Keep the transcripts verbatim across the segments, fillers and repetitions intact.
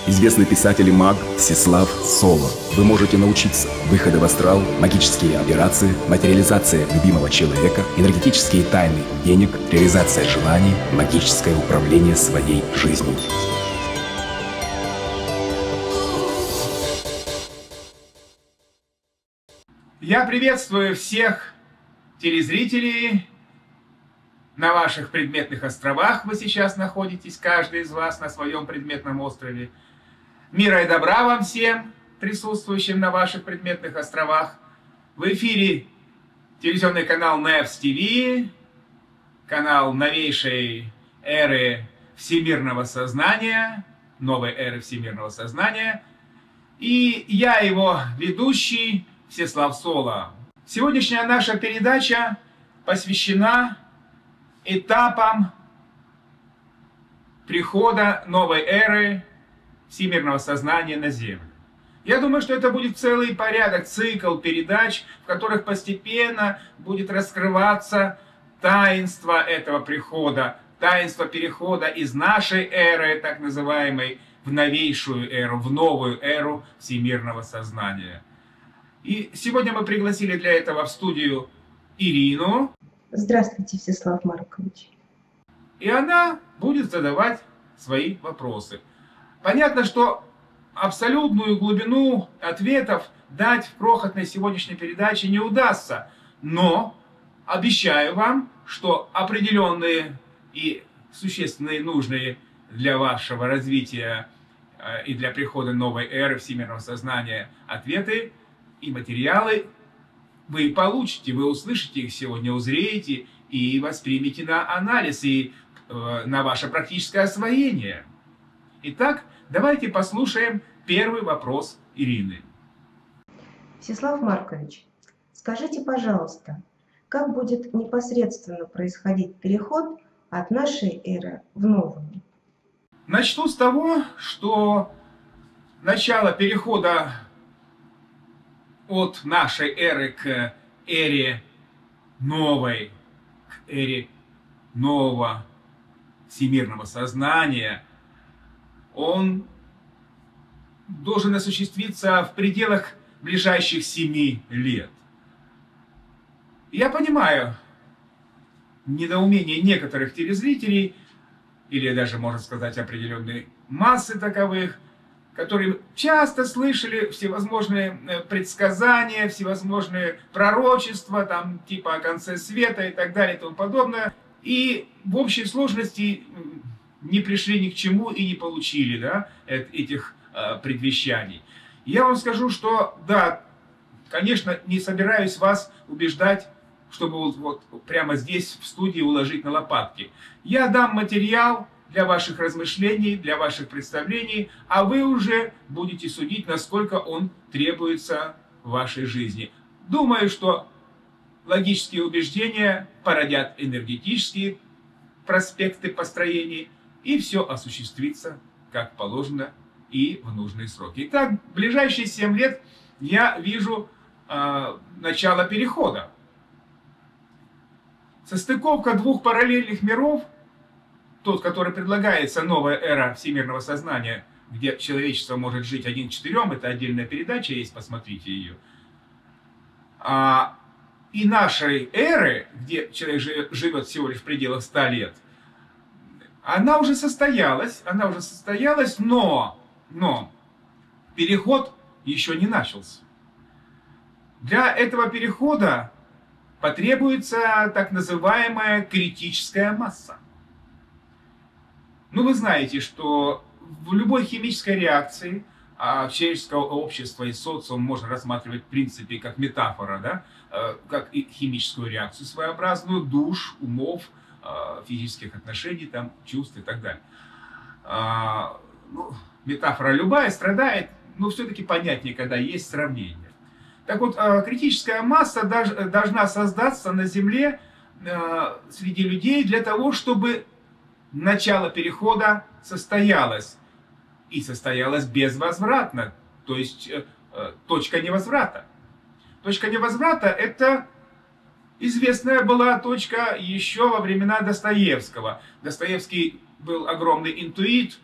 Известный писатель и маг Всеслав Соло. Вы можете научиться выхода в астрал, магические операции, материализация любимого человека, энергетические тайны денег, реализация желаний, магическое управление своей жизнью. Я приветствую всех телезрителей на ваших предметных островах. Вы сейчас находитесь, каждый из вас на своем предметном острове. Мира и добра вам всем, присутствующим на ваших предметных островах. В эфире телевизионный канал Невс ТВ, канал новейшей эры всемирного сознания, новой эры всемирного сознания. И я его ведущий Всеслав Соло. Сегодняшняя наша передача посвящена этапам прихода новой эры всемирного сознания на Землю. Я думаю, что это будет целый порядок, цикл передач, в которых постепенно будет раскрываться таинство этого прихода, таинство перехода из нашей эры, так называемой, в новейшую эру, в новую эру всемирного сознания. И сегодня мы пригласили для этого в студию Ирину. Здравствуйте, Всеслав Маркович. И она будет задавать свои вопросы. Понятно, что абсолютную глубину ответов дать в крохотной сегодняшней передаче не удастся. Но обещаю вам, что определенные и существенные, нужные для вашего развития и для прихода новой эры всемирного сознания ответы и материалы вы получите, вы услышите их сегодня, узреете и воспримете на анализ и э, на ваше практическое освоение. Итак, давайте послушаем первый вопрос Ирины. Всеслав Маркович, скажите, пожалуйста, как будет непосредственно происходить переход от нашей эры в новую? Начну с того, что начало перехода от нашей эры к эре новой, к эре нового всемирного сознания, он должен осуществиться в пределах ближайших семи лет. Я понимаю недоумение некоторых телезрителей, или даже, можно сказать, определенной массы таковых, которые часто слышали всевозможные предсказания, всевозможные пророчества, там, типа о конце света и так далее и тому подобное, и в общей сложности не пришли ни к чему и не получили, да, этих э, предвещаний. Я вам скажу, что да, конечно, не собираюсь вас убеждать, чтобы вот, вот прямо здесь в студии уложить на лопатки. Я дам материал для ваших размышлений, для ваших представлений, а вы уже будете судить, насколько он требуется в вашей жизни. Думаю, что логические убеждения породят энергетические проспекты построений, и все осуществится как положено и в нужные сроки. Итак, в ближайшие семь лет я вижу э, начало перехода. Состыковка двух параллельных миров, тот, который предлагается, новая эра всемирного сознания, где человечество может жить один к четырем, это отдельная передача есть, посмотрите ее. А, и нашей эры, где человек живет всего лишь в пределах ста лет, она уже состоялась, она уже состоялась, но, но переход еще не начался. Для этого перехода потребуется так называемая критическая масса. Ну, вы знаете, что в любой химической реакции, а человеческое общество и социум можно рассматривать в принципе как метафора, да, как и химическую реакцию своеобразную, душ, умов, физических отношений, там, чувств и так далее. А, ну, метафора любая страдает, но все-таки понятнее, когда есть сравнение. Так вот, критическая масса должна создаться на Земле среди людей для того, чтобы начало перехода состоялось. И состоялось безвозвратно, то есть точка невозврата. Точка невозврата – это известная была точка еще во времена Достоевского. Достоевский был огромный интуит,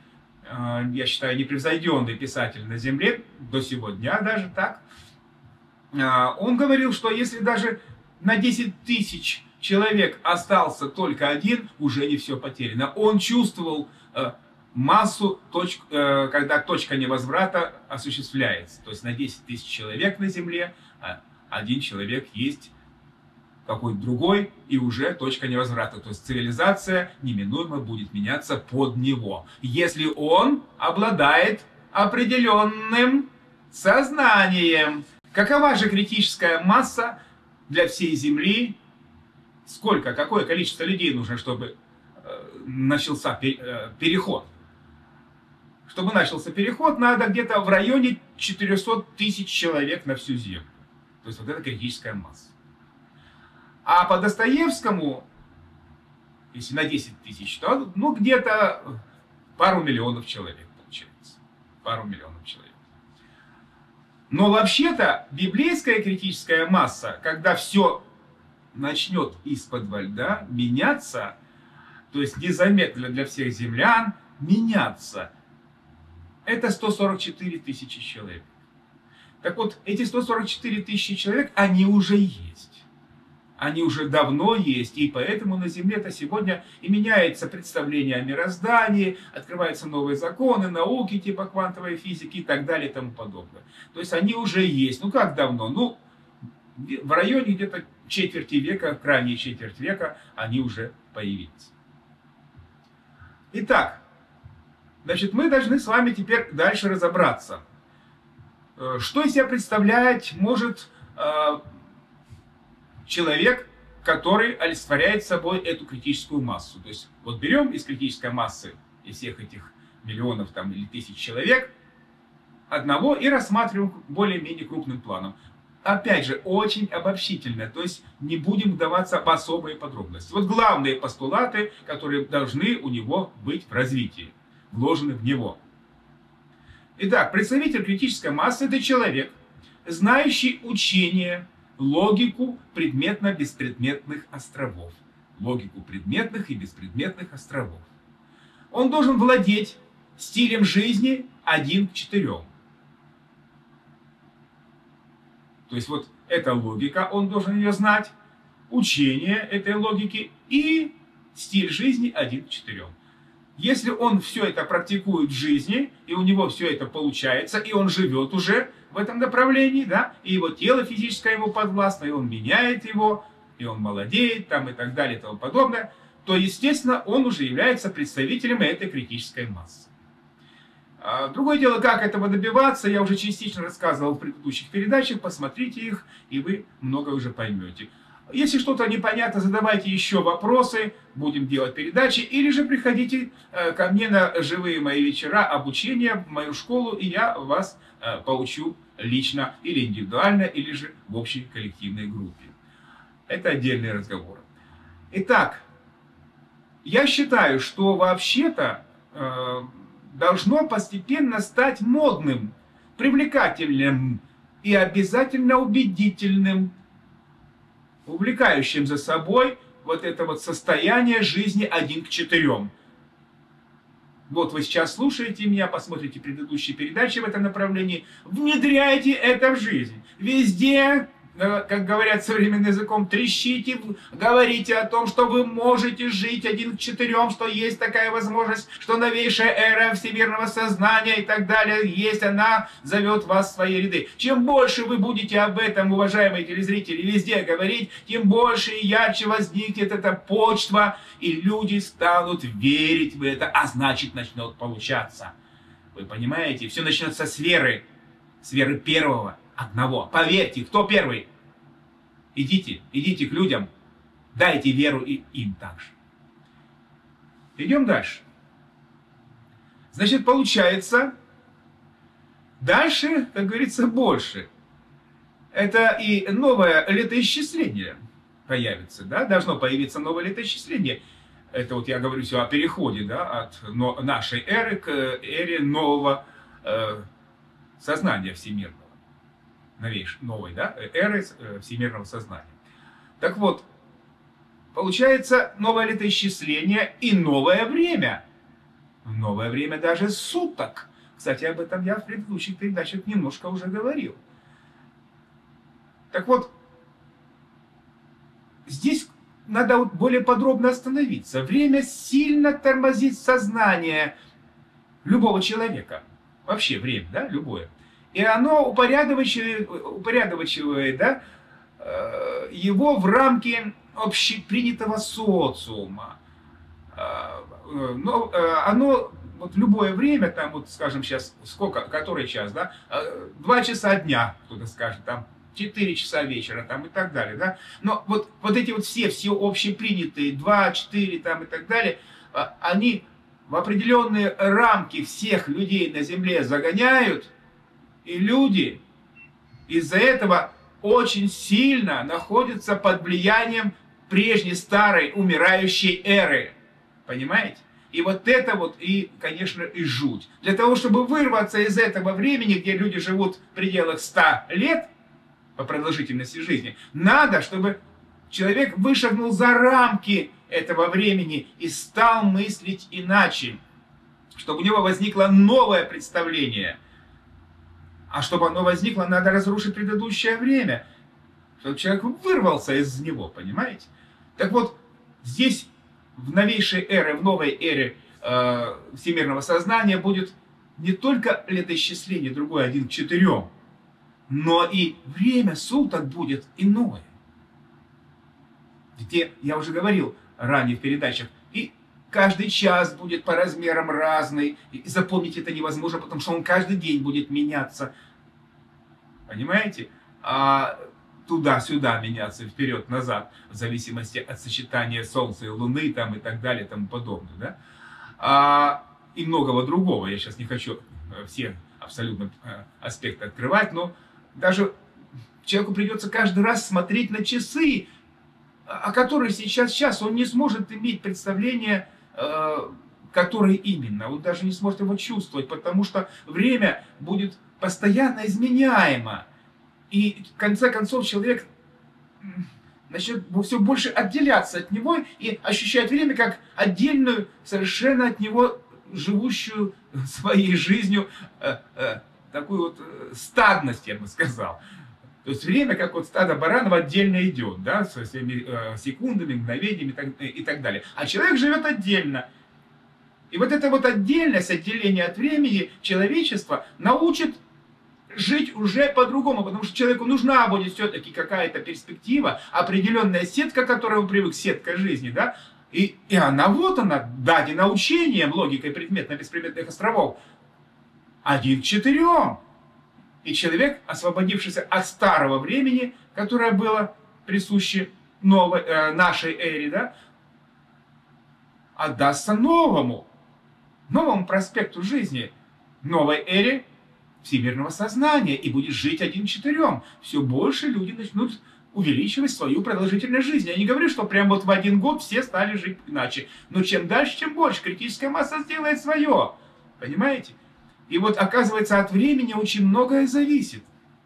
я считаю, непревзойденный писатель на Земле, до сего дня даже так, он говорил, что если даже на десять тысяч человек остался только один, уже не все потеряно. Он чувствовал массу, точ, когда точка невозврата осуществляется. То есть на десять тысяч человек на Земле один человек есть какой-то другой, и уже точка невозврата. То есть цивилизация неминуемо будет меняться под него, если он обладает определенным сознанием. Какова же критическая масса для всей Земли? Сколько, какое количество людей нужно, чтобы начался переход? Чтобы начался переход, надо где-то в районе четырёхсот тысяч человек на всю Землю. То есть вот это критическая масса. А по Достоевскому, если на десять тысяч, то ну, где-то пару миллионов человек получается. Пару миллионов человек. Но вообще-то библейская критическая масса, когда все начнет из-под льда меняться, то есть незаметно для всех землян меняться, это сто сорок четыре тысячи человек. Так вот, эти сто сорок четыре тысячи человек, они уже есть. Они уже давно есть, и поэтому на Земле-то сегодня и меняется представление о мироздании, открываются новые законы, науки типа квантовой физики и так далее и тому подобное. То есть они уже есть. Ну как давно? Ну, в районе где-то четверти века, крайней четверть века, они уже появились. Итак, значит, мы должны с вами теперь дальше разобраться. Что из себя представлять может человек, который олицетворяет собой эту критическую массу. То есть вот берем из критической массы, из всех этих миллионов там, или тысяч человек, одного и рассматриваем более-менее крупным планом. Опять же, очень обобщительно, то есть не будем вдаваться в особые подробности. Вот главные постулаты, которые должны у него быть в развитии, вложены в него. Итак, представитель критической массы – это человек, знающий учение, логику предметно-беспредметных островов. Логику предметных и беспредметных островов. Он должен владеть стилем жизни один к четырем. То есть вот эта логика, он должен ее знать, учение этой логики и стиль жизни один к четырем. Если он все это практикует в жизни, и у него все это получается, и он живет уже в этом направлении, да, и его тело физическое ему подвластно, и он меняет его, и он молодеет, там, и так далее, и тому подобное, то, естественно, он уже является представителем этой критической массы. А другое дело, как этого добиваться, я уже частично рассказывал в предыдущих передачах, посмотрите их, и вы много уже поймете. Если что-то непонятно, задавайте еще вопросы, будем делать передачи, или же приходите э, ко мне на живые мои вечера обучения в мою школу, и я вас э, поучу лично, или индивидуально, или же в общей коллективной группе. Это отдельный разговор. Итак, я считаю, что вообще-то э, должно постепенно стать модным, привлекательным и обязательно убедительным, увлекающим за собой вот это вот состояние жизни один к четырем. Вот вы сейчас слушаете меня, посмотрите предыдущие передачи в этом направлении, внедряйте это в жизнь. Везде, как говорят современным языком, трещите, говорите о том, что вы можете жить один к четырем, что есть такая возможность, что новейшая эра всемирного сознания и так далее есть, она зовет вас в свои ряды. Чем больше вы будете об этом, уважаемые телезрители, везде говорить, тем больше и ярче возникнет эта почва, и люди станут верить в это, а значит начнет получаться. Вы понимаете, все начнется с веры, с веры первого. Одного. Поверьте, кто первый? Идите, идите к людям, дайте веру и им также. Идем дальше. Значит, получается, дальше, как говорится, больше. Это и новое летоисчисление появится, да? Должно появиться новое летоисчисление. Это вот я говорю все о переходе, да, от нашей эры к эре нового э, сознания всемирного. Новейшей, новой, да, эры всемирного сознания. Так вот, получается новое летоисчисление и новое время. новое время даже суток. Кстати, об этом я в предыдущих передачах немножко уже говорил. Так вот, здесь надо более подробно остановиться. Время сильно тормозит сознание любого человека. Вообще время, да, любое. И оно упорядочивает, упорядочивает да, его в рамки общепринятого социума. Но оно вот в любое время, там вот скажем сейчас, сколько, который час, да, два часа дня, кто-то скажет, там четыре часа вечера, там и так далее, да. Но вот, вот эти вот все, все общепринятые, два, четыре там и так далее, они в определенные рамки всех людей на земле загоняют, и люди из-за этого очень сильно находятся под влиянием прежней старой умирающей эры. Понимаете? И вот это вот, и, конечно, и жуть. Для того, чтобы вырваться из этого времени, где люди живут в пределах ста лет по продолжительности жизни, надо, чтобы человек вышагнул за рамки этого времени и стал мыслить иначе. Чтобы у него возникло новое представление. А чтобы оно возникло, надо разрушить предыдущее время. Чтобы человек вырвался из него, понимаете? Так вот, здесь в новейшей эре, в новой эре э, всемирного сознания будет не только летоисчисление, другое один к четырем, но и время суток будет иное. Где, я уже говорил ранее в передачах, и каждый час будет по размерам разный. И запомнить это невозможно, потому что он каждый день будет меняться. Понимаете? А туда-сюда меняться, вперед-назад, в зависимости от сочетания Солнца и Луны там, и так далее, и тому подобное. Да? А, и многого другого. Я сейчас не хочу все абсолютно аспекты открывать, но даже человеку придется каждый раз смотреть на часы, о которых сейчас час. Он не сможет иметь представление, который именно. Он даже не сможет его чувствовать, потому что время будет постоянно изменяемо. И в конце концов человек начнет все больше отделяться от него и ощущать время как отдельную, совершенно от него живущую своей жизнью э, э, такую вот стадность, я бы сказал. То есть время, как вот стадо баранов, отдельно идет, да, со всеми э, секундами, мгновениями и так, и так далее. А человек живет отдельно. И вот эта вот отдельность, отделение от времени человечества научит жить уже по-другому, потому что человеку нужна будет все-таки какая-то перспектива, определенная сетка, к которой он привык, сетка жизни, да, и, и она вот она, дадена учением, логикой предметно-беспредметных островов, один к четырем. И человек, освободившийся от старого времени, которое было присуще новой, э, нашей эре, да, отдастся новому, новому проспекту жизни, новой эре всемирного сознания, и будет жить один к четырем. Все больше люди начнут увеличивать свою продолжительность жизни. Я не говорю, что прям вот в один год все стали жить иначе. Но чем дальше, тем больше. Критическая масса сделает свое. Понимаете? И вот оказывается, от времени очень многое зависит.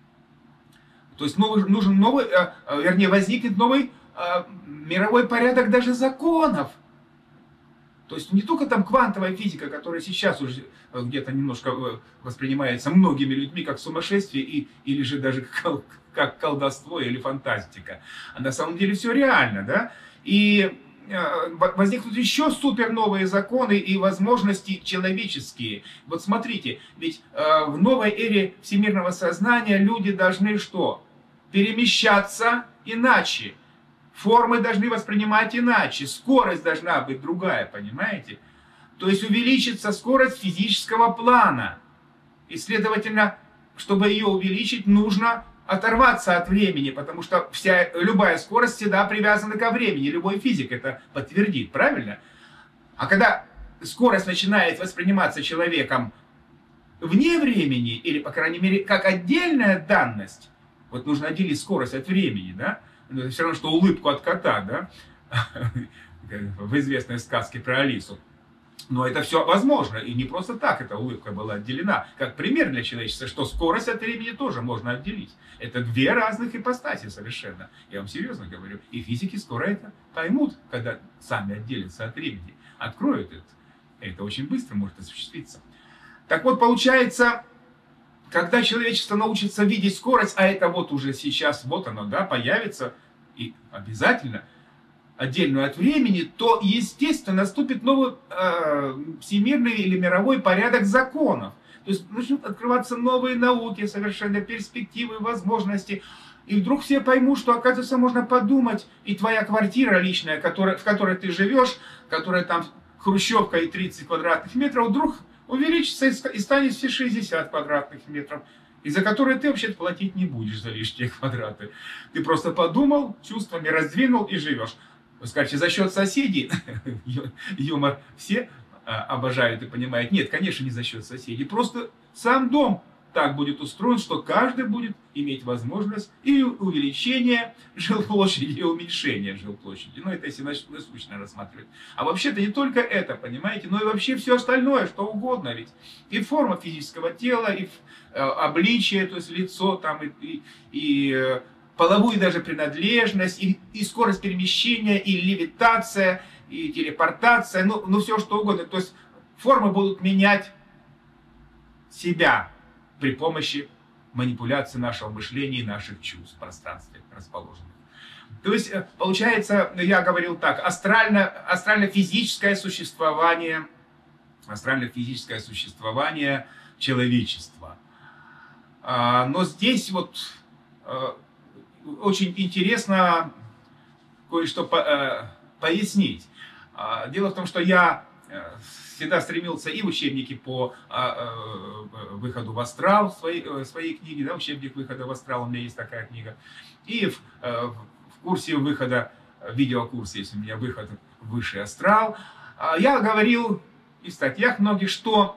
То есть новый, нужен новый, э, э, вернее, возникнет новый э, мировой порядок даже законов. То есть не только там квантовая физика, которая сейчас уже где-то немножко воспринимается многими людьми как сумасшествие и, или же даже как, как колдовство или фантастика. А на самом деле все реально, да? И э, возникнут еще супер новые законы и возможности человеческие. Вот смотрите, ведь э, в новой эре всемирного сознания люди должны что? Перемещаться иначе. Формы должны воспринимать иначе, скорость должна быть другая, понимаете? То есть увеличится скорость физического плана. И, следовательно, чтобы ее увеличить, нужно оторваться от времени, потому что вся, любая скорость всегда привязана ко времени, любой физик это подтвердит, правильно? А когда скорость начинает восприниматься человеком вне времени, или, по крайней мере, как отдельная данность, вот нужно отделить скорость от времени, да? Это все равно, что улыбку от кота, да, в известной сказке про Алису. Но это все возможно, и не просто так эта улыбка была отделена. Как пример для человечества, что скорость от времени тоже можно отделить. Это две разных ипостаси совершенно. Я вам серьезно говорю. И физики скоро это поймут, когда сами отделятся от времени. Откроют это. Это очень быстро может осуществиться. Так вот, получается, когда человечество научится видеть скорость, а это вот уже сейчас, вот оно, да, появится, и обязательно, отдельную от времени, то, естественно, наступит новый э, всемирный или мировой порядок законов. То есть начнут открываться новые науки, совершенно перспективы, возможности. И вдруг все поймут, что, оказывается, можно подумать, и твоя квартира личная, которая, в которой ты живешь, которая там хрущевка и тридцать квадратных метров, вдруг увеличится и станет все шестьдесят квадратных метров, и за которые ты вообще платить не будешь за лишние квадраты. Ты просто подумал, чувствами раздвинул и живешь. Вы скажете, за счет соседей, юмор все обожают и понимают. Нет, конечно, не за счет соседей. Просто сам дом так будет устроен, что каждый будет иметь возможность и увеличения жилплощади, и уменьшения жилплощади. Ну, это если насущно рассматривать. А вообще-то не только это, понимаете, но и вообще все остальное, что угодно. Ведь и форма физического тела, и обличие, то есть лицо, там, и, и, и половую даже принадлежность, и, и скорость перемещения, и левитация, и телепортация, ну, ну все что угодно. То есть формы будут менять себя при помощи манипуляции нашего мышления и наших чувств в пространстве расположенных. То есть, получается, я говорил так, астрально, астрально-физическое существование, астрально-физическое существование человечества. Но здесь вот очень интересно кое-что пояснить. Дело в том, что я всегда стремился и в учебнике по выходу в астрал, в своей, в своей книге, да, учебник выхода в астрал, у меня есть такая книга, и в, в курсе выхода, в видеокурсе, если у меня выход в высший астрал, я говорил и в статьях многих, что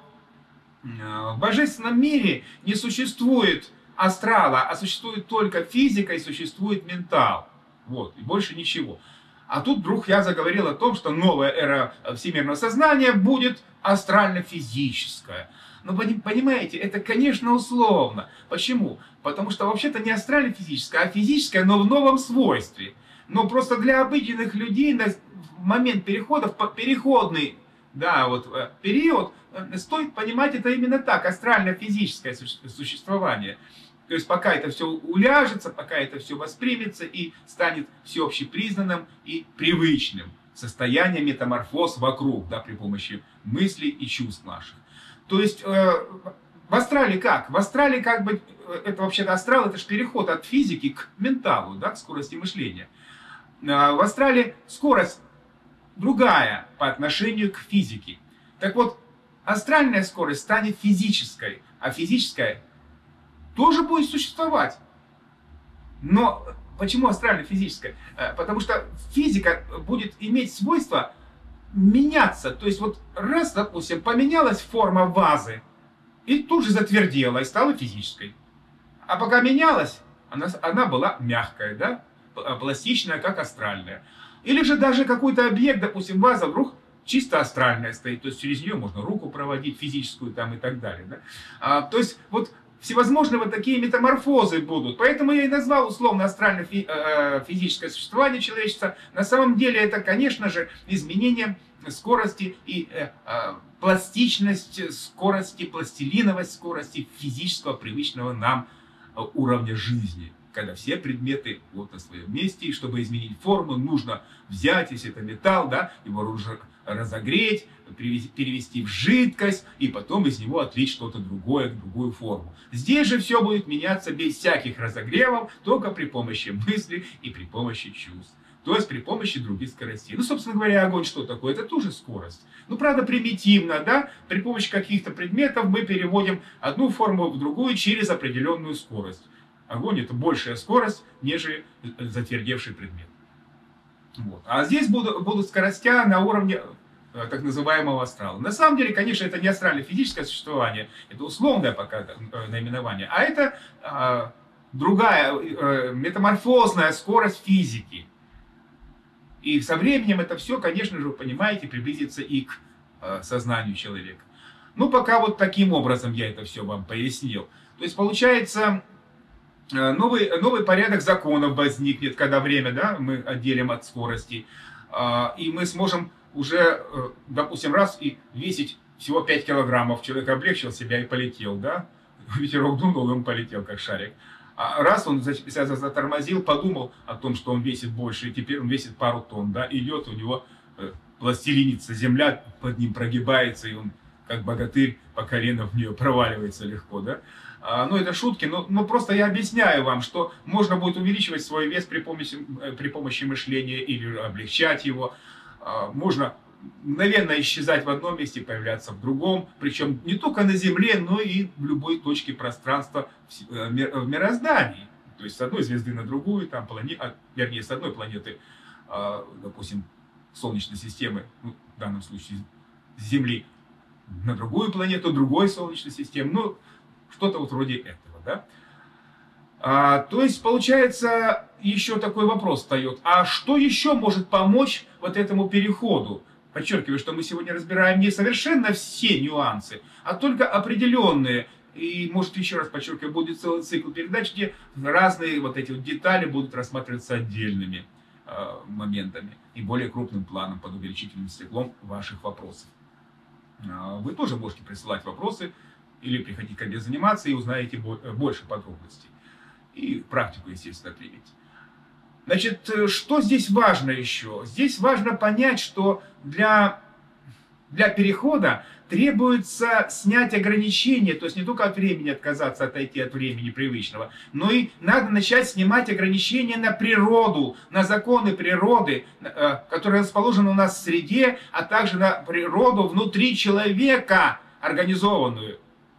в божественном мире не существует астрала, а существует только физика и существует ментал. Вот, и больше ничего. А тут вдруг я заговорил о том, что новая эра всемирного сознания будет астрально-физическая. Но понимаете, это, конечно, условно. Почему? Потому что вообще-то не астрально-физическая, а физическая, но в новом свойстве. Но просто для обыденных людей на момент перехода, в переходный, да, вот, период, стоит понимать это именно так, астрально-физическое существование. То есть пока это все уляжется, пока это все воспримется и станет всеобщепризнанным и привычным состоянием метаморфоз вокруг, да, при помощи мыслей и чувств наших. То есть э, в астрале как? В астрале как бы, это вообще-то астрал, это же переход от физики к менталу, да, к скорости мышления. Э, в астрале скорость другая по отношению к физике. Так вот, астральная скорость станет физической, а физическая тоже будет существовать. Но почему астрально-физическая? Потому что физика будет иметь свойство меняться. То есть вот раз, допустим, поменялась форма вазы, и тут же затвердела, и стала физической. А пока менялась, она, она была мягкая, да? Пластичная, как астральная. Или же даже какой-то объект, допустим, ваза вдруг чисто астральная стоит, то есть через нее можно руку проводить, физическую там и так далее. Да? А, то есть вот всевозможные вот такие метаморфозы будут. Поэтому я и назвал условно астрально-физическое существование человечества. На самом деле это, конечно же, изменение скорости и э, э, пластичность скорости, пластилиновость скорости физического, привычного нам уровня жизни. Когда все предметы вот на своем месте, и чтобы изменить форму, нужно взять, если это металл, да, его разогреть, перевести в жидкость, и потом из него отлить что-то другое, другую форму. Здесь же все будет меняться без всяких разогревов, только при помощи мысли и при помощи чувств. То есть при помощи других скоростей. Ну, собственно говоря, огонь что такое? Это тоже скорость. Ну, правда, примитивно, да? При помощи каких-то предметов мы переводим одну форму в другую через определенную скорость. Огонь — это большая скорость, нежели затвердевший предмет. Вот. А здесь будут, будут скоростя на уровне э, так называемого астрала. На самом деле, конечно, это не астрально-физическое существование, это условное пока э, наименование, а это э, другая э, метаморфозная скорость физики. И со временем это все, конечно же, вы понимаете, приблизится и к э, сознанию человека. Ну, пока вот таким образом я это все вам пояснил. То есть, получается, новый, новый порядок законов возникнет, когда время, да, мы отделим от скорости. И мы сможем уже, допустим, раз и весить всего пять килограммов. Человек облегчил себя и полетел, да? Ветерок дунул, и он полетел, как шарик. А раз он себя затормозил, подумал о том, что он весит больше, и теперь он весит пару тонн, да? Идет, у него пластилинится земля, под ним прогибается, и он, как богатырь, по колено в нее проваливается легко, да? А, ну, это шутки, но, но просто я объясняю вам, что можно будет увеличивать свой вес при помощи, при помощи мышления или облегчать его. А, можно мгновенно исчезать в одном месте, появляться в другом, причем не только на Земле, но и в любой точке пространства в мироздании. То есть с одной звезды на другую, там, плане... а, вернее, с одной планеты, а, допустим, Солнечной системы, ну, в данном случае Земли, на другую планету, другой Солнечной системы, ну, что-то вот вроде этого, да. А, то есть, получается, еще такой вопрос встает, а что еще может помочь вот этому переходу? Подчеркиваю, что мы сегодня разбираем не совершенно все нюансы, а только определенные. И, может, еще раз подчеркиваю, будет целый цикл передач, где разные вот эти вот детали будут рассматриваться отдельными э, моментами и более крупным планом под увеличительным стеклом ваших вопросов. Э, вы тоже можете присылать вопросы или приходить ко мне заниматься и узнаете больше подробностей. И практику, естественно, примите. Значит, что здесь важно еще? Здесь важно понять, что для, для перехода требуется снять ограничения, то есть не только от времени отказаться, отойти от времени привычного, но и надо начать снимать ограничения на природу, на законы природы, которые расположены у нас в среде, а также на природу внутри человека организованную.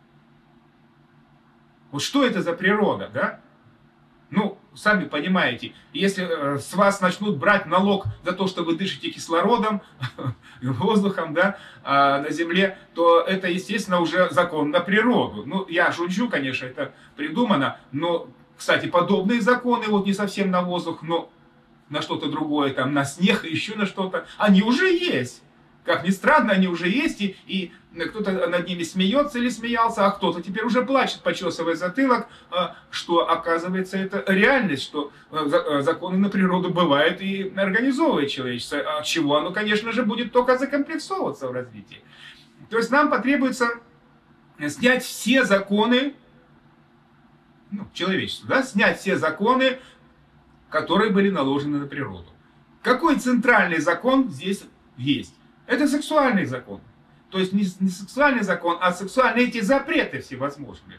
Вот что это за природа, да? Ну, сами понимаете, если э, с вас начнут брать налог за то, что вы дышите кислородом, воздухом, да, э, на Земле, то это, естественно, уже закон на природу. Ну, я шучу, конечно, это придумано, но, кстати, подобные законы, вот не совсем на воздух, но на что-то другое, там, на снег и еще на что-то, они уже есть. Как ни странно, они уже есть, и, и кто-то над ними смеется или смеялся, а кто-то теперь уже плачет, почесывая затылок, что, оказывается, это реальность, что законы на природу бывают и организовывает человечество, от чего оно, конечно же, будет только закомплексовываться в развитии. То есть нам потребуется снять все законы, ну, человечества, да, снять все законы, которые были наложены на природу. Какой центральный закон здесь есть? Это сексуальный закон. То есть не, не сексуальный закон, а сексуальные эти запреты всевозможные.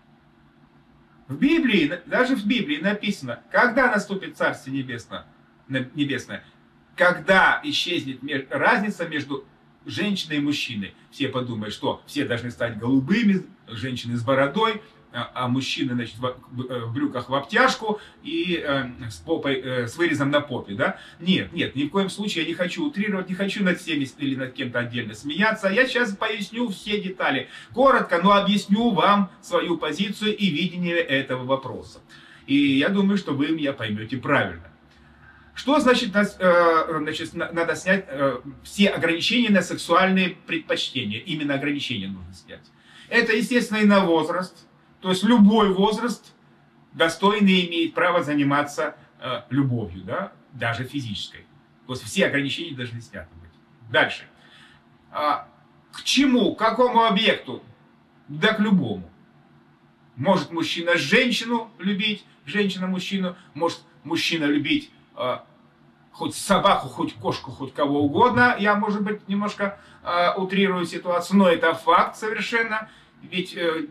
В Библии, даже в Библии написано, когда наступит Царствие Небесное, небесное когда исчезнет разница между женщиной и мужчиной. Все подумают, что все должны стать голубыми, женщины с бородой, а мужчины, значит, в брюках в обтяжку и э, с, попой, э, с вырезом на попе, да? Нет, нет, ни в коем случае я не хочу утрировать, не хочу над всеми или над кем-то отдельно смеяться. Я сейчас поясню все детали. Коротко, но объясню вам свою позицию и видение этого вопроса. И я думаю, что вы меня поймете правильно. Что значит, э, значит надо снять э, все ограничения на сексуальные предпочтения? Именно ограничения нужно снять. Это, естественно, и на возраст. То есть любой возраст достойный имеет право заниматься э, любовью, да, даже физической. То есть все ограничения должны сняты быть. Дальше. А, к чему, к какому объекту? Да к любому. Может мужчина женщину любить, женщина мужчину, может мужчина любить э, хоть собаку, хоть кошку, хоть кого угодно. Я, может быть, немножко э, утрирую ситуацию, но это факт совершенно. Ведь э,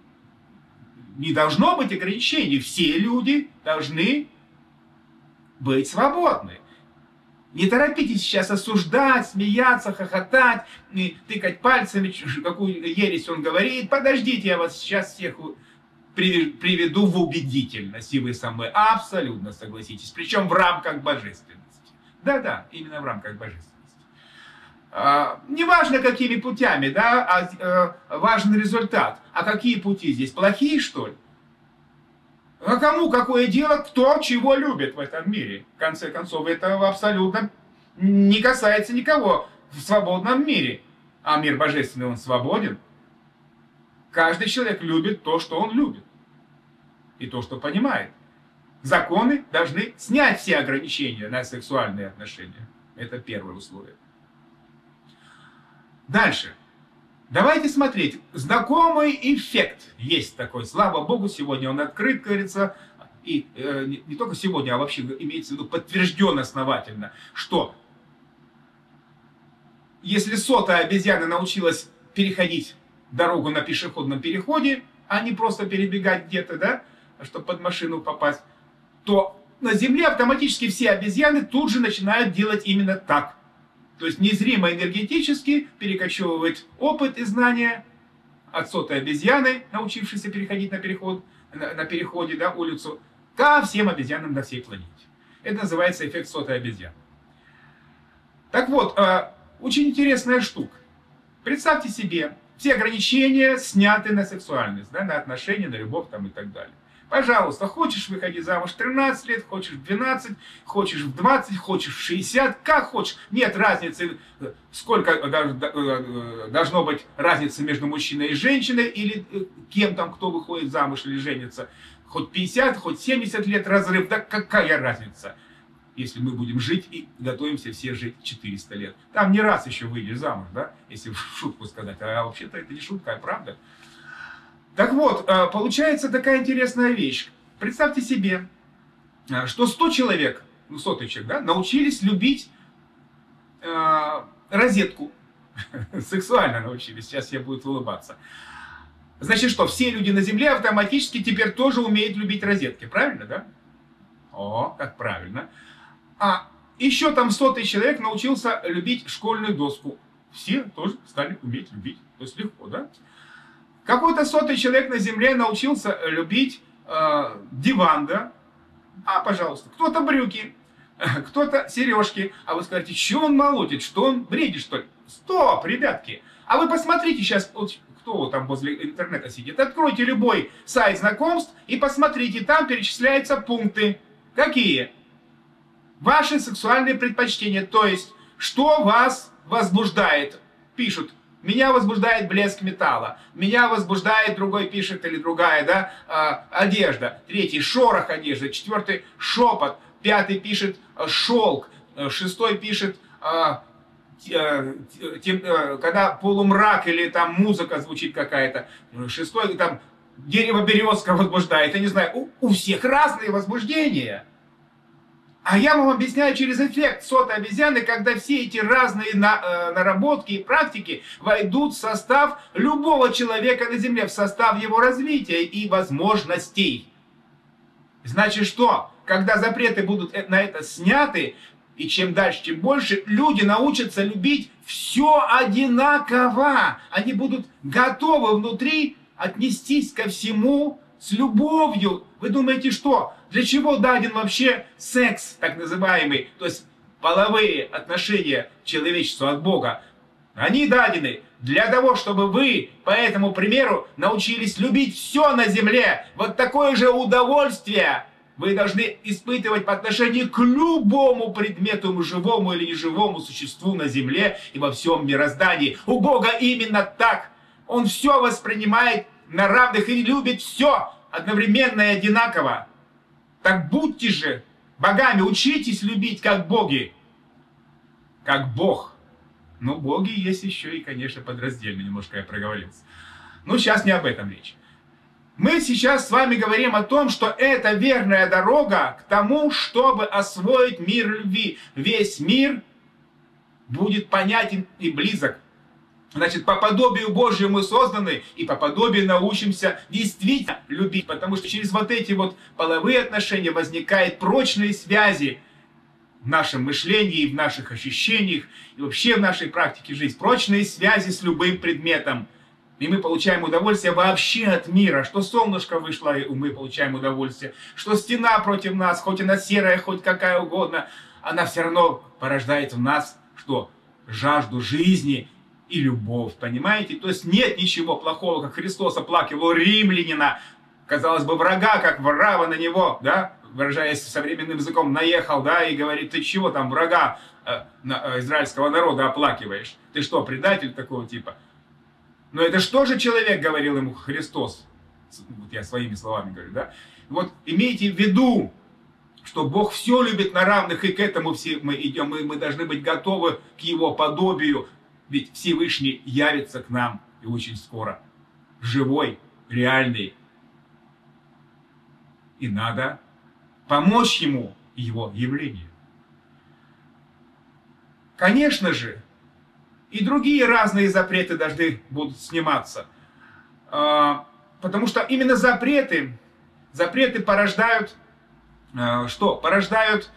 не должно быть ограничений. Все люди должны быть свободны. Не торопитесь сейчас осуждать, смеяться, хохотать, тыкать пальцами, какую ересь он говорит. Подождите, я вас сейчас всех приведу в убедительность, и вы со мной абсолютно согласитесь. Причем в рамках божественности. Да-да, именно в рамках божественности. А, неважно, какими путями, да, а, а важен результат. А какие пути здесь? Плохие, что ли? А кому какое дело, кто чего любит в этом мире? В конце концов, это абсолютно не касается никого в свободном мире. А мир божественный, он свободен. Каждый человек любит то, что он любит. И то, что понимает. Законы должны снять все ограничения на сексуальные отношения. Это первое условие. Дальше. Давайте смотреть. Знакомый эффект есть такой. Слава Богу, сегодня он открыт, говорится. И э, не, не только сегодня, а вообще имеется в виду подтвержден основательно, что если сотая обезьяна научилась переходить дорогу на пешеходном переходе, а не просто перебегать где-то, да, чтобы под машину попасть, то на Земле автоматически все обезьяны тут же начинают делать именно так. То есть незримо энергетически перекочевывать опыт и знания от сотой обезьяны, научившейся переходить на, переход, на, на переходе, да, улицу, ко всем обезьянам на всей планете. Это называется эффект сотой обезьяны. Так вот, очень интересная штука. Представьте себе, все ограничения сняты на сексуальность, да, на отношения, на любовь там, и так далее. Пожалуйста, хочешь выходи замуж в тринадцать лет, хочешь в двенадцать, хочешь в двадцать, хочешь в шестьдесят, как хочешь. Нет разницы, сколько должно быть разницы между мужчиной и женщиной, или кем там, кто выходит замуж или женится. Хоть пятьдесят, хоть семьдесят лет разрыв, да какая разница, если мы будем жить и готовимся все жить четыреста лет. Там не раз еще выйдешь замуж, да, если в шутку сказать, а вообще-то это не шутка, а правда. Так вот, получается такая интересная вещь. Представьте себе, что сто человек, ну сто тысяч, да, научились любить э, розетку. Сексуально научились, сейчас я буду улыбаться. Значит что, все люди на Земле автоматически теперь тоже умеют любить розетки, правильно, да? О, как правильно. А еще там сто тысяч человек научился любить школьную доску. Все тоже стали уметь любить, то есть легко, да? Какой-то сотый человек на Земле научился любить э, диван, да? А, пожалуйста, кто-то брюки, кто-то сережки. А вы скажете, что он молотит, что он бредит, что ли? Стоп, ребятки! А вы посмотрите сейчас, вот, кто там возле интернета сидит, откройте любой сайт знакомств и посмотрите, там перечисляются пункты. Какие? Ваши сексуальные предпочтения, то есть, что вас возбуждает, пишут. Меня возбуждает блеск металла. Меня возбуждает, другой пишет, или другая, да, э, одежда. Третий — шорох одежды. Четвертый — шепот. Пятый пишет э, шелк. Шестой пишет, э, э, тем, э, когда полумрак или там музыка звучит какая-то. Шестой там дерево березка возбуждает. Я не знаю, у, у всех разные возбуждения. А я вам объясняю через эффект сотой обезьяны, когда все эти разные на, э, наработки и практики войдут в состав любого человека на Земле, в состав его развития и возможностей. Значит что? Когда запреты будут на это сняты, и чем дальше, тем больше, люди научатся любить все одинаково. Они будут готовы внутри отнестись ко всему с любовью. Вы думаете, что? Для чего даден вообще секс, так называемый, то есть половые отношения человечеству от Бога? Они дадены для того, чтобы вы, по этому примеру, научились любить все на земле. Вот такое же удовольствие вы должны испытывать по отношению к любому предмету, живому или неживому существу на земле и во всем мироздании. У Бога именно так. Он все воспринимает на равных и любит все одновременно и одинаково. Так будьте же богами, учитесь любить как боги, как Бог. Но боги есть еще и, конечно, подраздельно, немножко я проговорился. Но сейчас не об этом речь. Мы сейчас с вами говорим о том, что это верная дорога к тому, чтобы освоить мир любви. Весь мир будет понятен и близок. Значит, по подобию Божию мы созданы, и по подобию научимся действительно любить, потому что через вот эти вот половые отношения возникают прочные связи в нашем мышлении, в наших ощущениях, и вообще в нашей практике жизни. Прочные связи с любым предметом. И мы получаем удовольствие вообще от мира. Что солнышко вышло, и мы получаем удовольствие. Что стена против нас, хоть она серая, хоть какая угодно, она все равно порождает в нас, что? Жажду жизни и любовь, понимаете? То есть нет ничего плохого, как Христос оплакивал римлянина, казалось бы, врага, как врава на него, да, выражаясь современным языком, наехал, да, и говорит, ты чего там врага э, на, э, израильского народа оплакиваешь? Ты что, предатель такого типа? Но это что же человек, говорил ему Христос? Вот я своими словами говорю, да? Вот имейте в виду, что Бог все любит на равных, и к этому все мы идем, мы, мы должны быть готовы к Его подобию. Ведь Всевышний явится к нам и очень скоро. Живой, реальный. И надо помочь ему его явлению. Конечно же, и другие разные запреты должны будут сниматься. Потому что именно запреты, запреты порождают, что? Порождают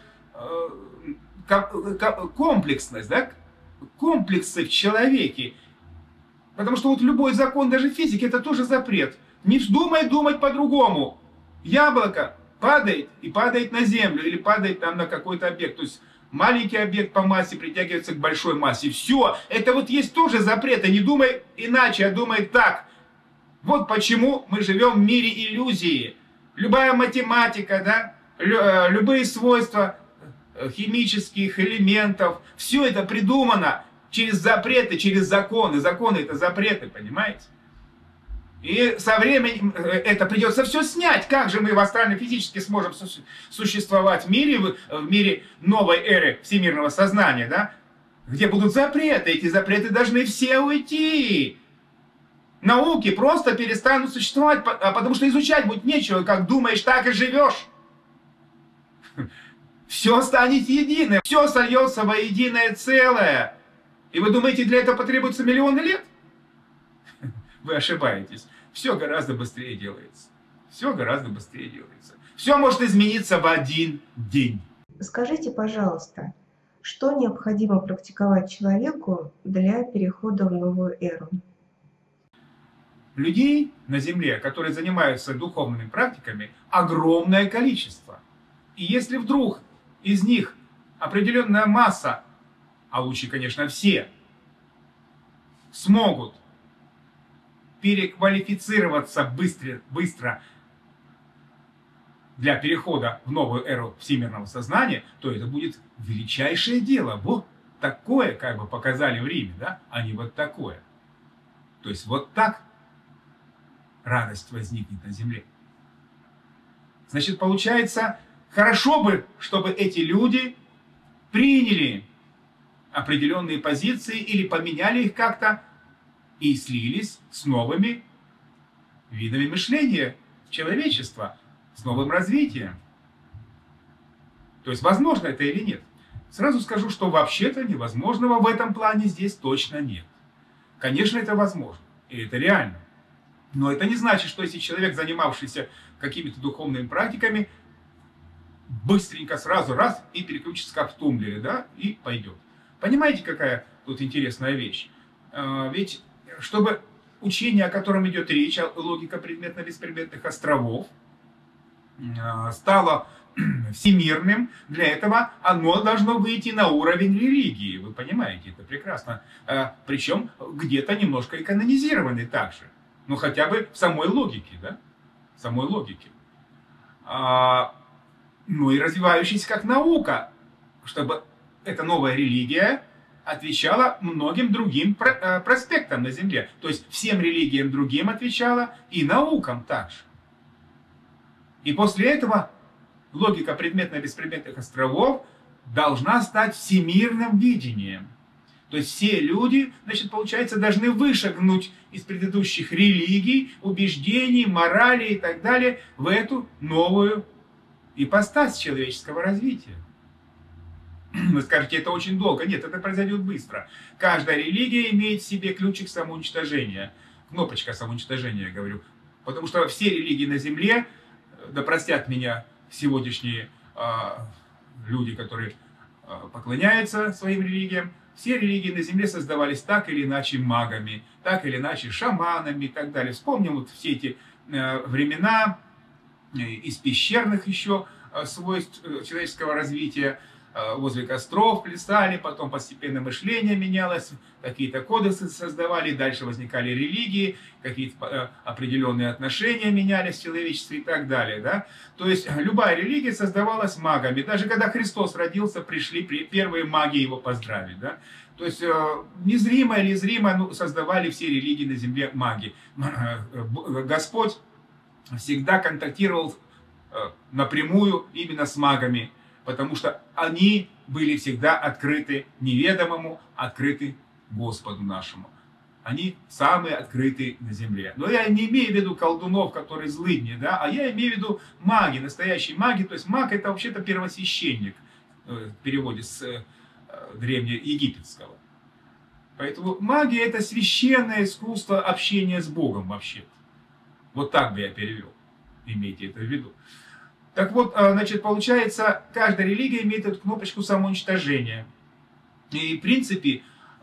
комплексность, да? Комплексы в человеке. Потому что вот любой закон, даже физики, это тоже запрет. Не вздумай думать по-другому. Яблоко падает и падает на землю, или падает там на какой-то объект. То есть маленький объект по массе притягивается к большой массе. Все. Это вот есть тоже запреты. Не думай иначе, а думай так. Вот почему мы живем в мире иллюзии. Любая математика, да, любые свойства химических элементов, все это придумано через запреты, через законы. Законы это запреты, понимаете? И со временем это придется все снять. Как же мы в астрально-физически сможем существовать в мире, в мире новой эры всемирного сознания, да? Где будут запреты. Эти запреты должны все уйти. Науки просто перестанут существовать, потому что изучать будет нечего. Как думаешь, так и живешь. Все станет единым. Все сольется во единое целое. И вы думаете, для этого потребуется миллионы лет? Вы ошибаетесь. Все гораздо быстрее делается. Все гораздо быстрее делается. Все может измениться в один день. Скажите, пожалуйста, что необходимо практиковать человеку для перехода в новую эру? Людей на Земле, которые занимаются духовными практиками, огромное количество. И если вдруг из них определенная масса, а лучше, конечно, все, смогут переквалифицироваться быстро, быстро для перехода в новую эру всемирного сознания, то это будет величайшее дело. Вот такое, как бы показали в Риме, да, а не вот такое. То есть вот так радость возникнет на земле. Значит, получается, хорошо бы, чтобы эти люди приняли определенные позиции или поменяли их как-то и слились с новыми видами мышления человечества, с новым развитием. То есть, возможно это или нет? Сразу скажу, что вообще-то невозможного в этом плане здесь точно нет. Конечно, это возможно, и это реально. Но это не значит, что если человек, занимавшийся какими-то духовными практиками, быстренько сразу раз и переключится как в тумблере, да, и пойдет. Понимаете, какая тут интересная вещь? Ведь чтобы учение, о котором идет речь, логика предметно-беспредметных островов, стало всемирным, для этого оно должно выйти на уровень религии. Вы понимаете, это прекрасно. Причем где-то немножко и канонизированный также. Ну, хотя бы в самой логике, да? В самой логике. А, ну и развивающийся как наука, чтобы эта новая религия отвечала многим другим проспектам на Земле. То есть всем религиям другим отвечала и наукам также. И после этого логика предметно-беспредметных островов должна стать всемирным видением. То есть все люди, значит, получается, должны вышагнуть из предыдущих религий, убеждений, морали и так далее в эту новую ипостась человеческого развития. Вы скажете, это очень долго. Нет, это произойдет быстро. Каждая религия имеет в себе ключик самоуничтожения. Кнопочка самоуничтожения, я говорю. Потому что все религии на Земле, да простят меня сегодняшние а, люди, которые а, поклоняются своим религиям, все религии на Земле создавались так или иначе магами, так или иначе шаманами и так далее. Вспомним вот все эти э, времена э, из пещерных еще э, свойств э, человеческого развития. Э, возле костров плясали, потом постепенно мышление менялось, какие-то кодексы создавали, дальше возникали религии, какие-то э, определенные отношения менялись в человечестве и так далее. Да? То есть любая религия создавалась магами. Даже когда Христос родился, пришли первые маги его поздравить. Да? То есть незримо или зримо ну, создавали все религии на земле маги. Господь всегда контактировал напрямую именно с магами, потому что они были всегда открыты неведомому, открыты Господу нашему. Они самые открытые на земле. Но я не имею в виду колдунов, которые злыдни, да, а я имею в виду маги, настоящие маги. То есть маг — это вообще-то первосвященник, в переводе с древнеегипетского. Поэтому магия — это священное искусство общения с Богом вообще. Вот так бы я перевел. Имейте это в виду. Так вот, значит, получается, каждая религия имеет эту кнопочку самоуничтожения. И в принципе,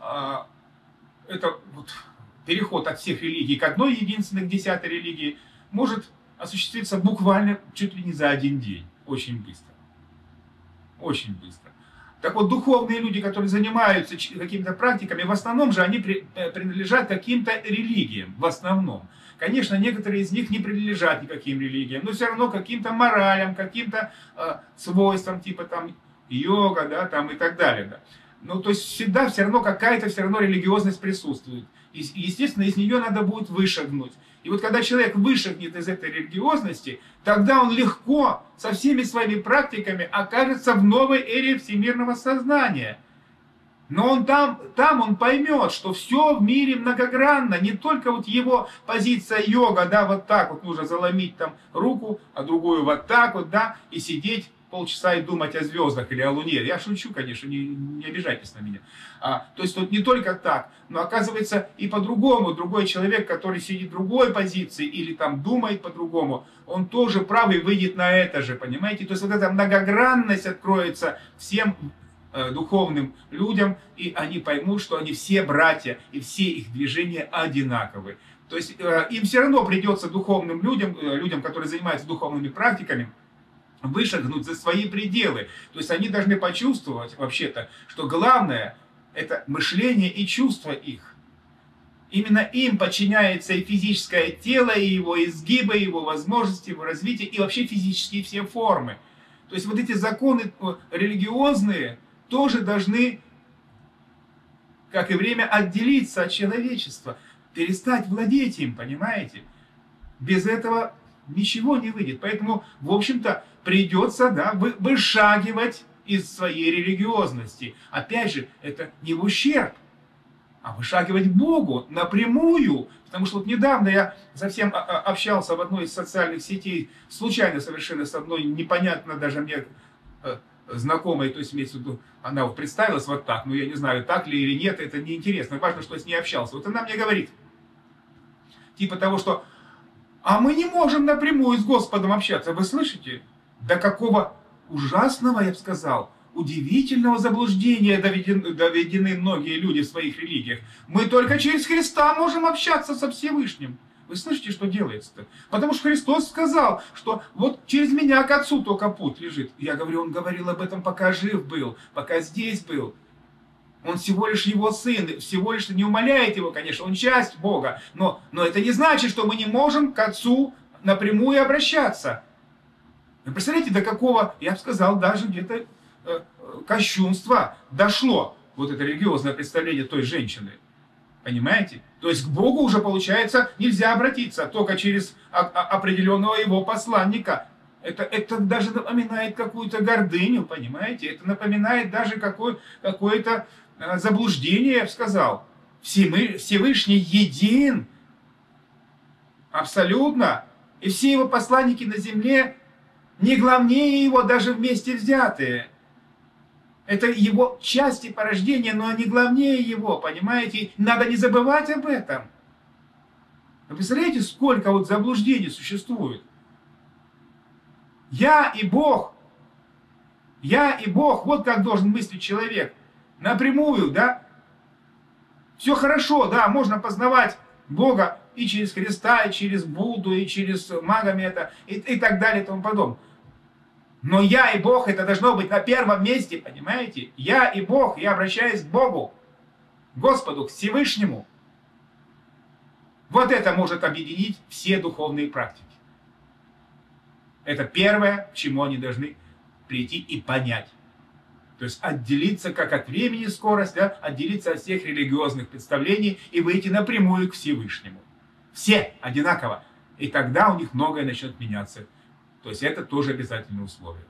это вот переход от всех религий к одной единственной, к десятой религии, может осуществиться буквально чуть ли не за один день. Очень быстро. Очень быстро. Так вот, духовные люди, которые занимаются какими-то практиками, в основном же они принадлежат каким-то религиям. В основном. Конечно, некоторые из них не принадлежат никаким религиям, но все равно каким-то моралям, каким-то э, свойствам, типа там йога, да, там и так далее. Да. Ну, то есть всегда все равно какая-то все равно религиозность присутствует. И, естественно, из нее надо будет вышагнуть. И вот когда человек вышагнет из этой религиозности, тогда он легко со всеми своими практиками окажется в новой эре всемирного сознания. Но он там, там он поймет, что все в мире многогранно, не только вот его позиция йога, да, вот так вот нужно заломить там руку, а другую вот так вот, да, и сидеть полчаса и думать о звездах или о Луне. Я шучу, конечно, не, не обижайтесь на меня. А, то есть тут не только так, но оказывается и по-другому. Другой человек, который сидит в другой позиции или там думает по-другому, он тоже правый выйдет на это же, понимаете? То есть вот эта многогранность откроется всем э, духовным людям, и они поймут, что они все братья, и все их движения одинаковы. То есть э, им все равно придется духовным людям, э, людям, которые занимаются духовными практиками, вышагнуть за свои пределы. То есть они должны почувствовать вообще-то, что главное — это мышление и чувства их. Именно им подчиняется и физическое тело, и его изгибы, и его возможности, его развитие, и вообще физические все формы. То есть вот эти законы религиозные тоже должны, как и время, отделиться от человечества, перестать владеть им, понимаете? Без этого ничего не выйдет. Поэтому, в общем-то, придется, да, вышагивать из своей религиозности. Опять же, это не в ущерб, а вышагивать Богу напрямую. Потому что вот недавно я совсем общался в одной из социальных сетей, случайно совершенно с одной непонятно даже мне знакомой, то есть имеется в виду, она вот представилась вот так, но я не знаю, так ли или нет, это неинтересно, важно, что я с ней общался. Вот она мне говорит, типа того, что а мы не можем напрямую с Господом общаться, вы слышите? До какого ужасного, я бы сказал, удивительного заблуждения доведены, доведены многие люди в своих религиях. Мы только через Христа можем общаться со Всевышним. Вы слышите, что делается-то? Потому что Христос сказал, что вот через меня к Отцу только путь лежит. Я говорю, Он говорил об этом, пока жив был, пока здесь был. Он всего лишь его сын, всего лишь не умаляет его, конечно, он часть Бога. Но, но это не значит, что мы не можем к Отцу напрямую обращаться. Вы представляете, до какого, я бы сказал, даже где-то э, кощунства дошло вот это религиозное представление той женщины. Понимаете? То есть к Богу уже, получается, нельзя обратиться только через определенного его посланника. Это, это даже напоминает какую-то гордыню, понимаете? Это напоминает даже какое, какое-то э, заблуждение, я бы сказал. Всевышний един. Абсолютно. И все его посланники на земле не главнее его даже вместе взятые. Это его части порождения, но они главнее его, понимаете? Надо не забывать об этом. Вы представляете, сколько вот заблуждений существует? Я и Бог. Я и Бог. Вот как должен мыслить человек. Напрямую, да? Все хорошо, да, можно познавать Бога и через Христа, и через Будду, и через Магомета, и, и так далее, и тому подобное. Но я и Бог, это должно быть на первом месте, понимаете? Я и Бог, я обращаюсь к Богу, к Господу, к Всевышнему. Вот это может объединить все духовные практики. Это первое, к чему они должны прийти и понять. То есть отделиться как от времени скорость, да, отделиться от всех религиозных представлений и выйти напрямую к Всевышнему. Все одинаково. И тогда у них многое начнет меняться. То есть это тоже обязательное условие.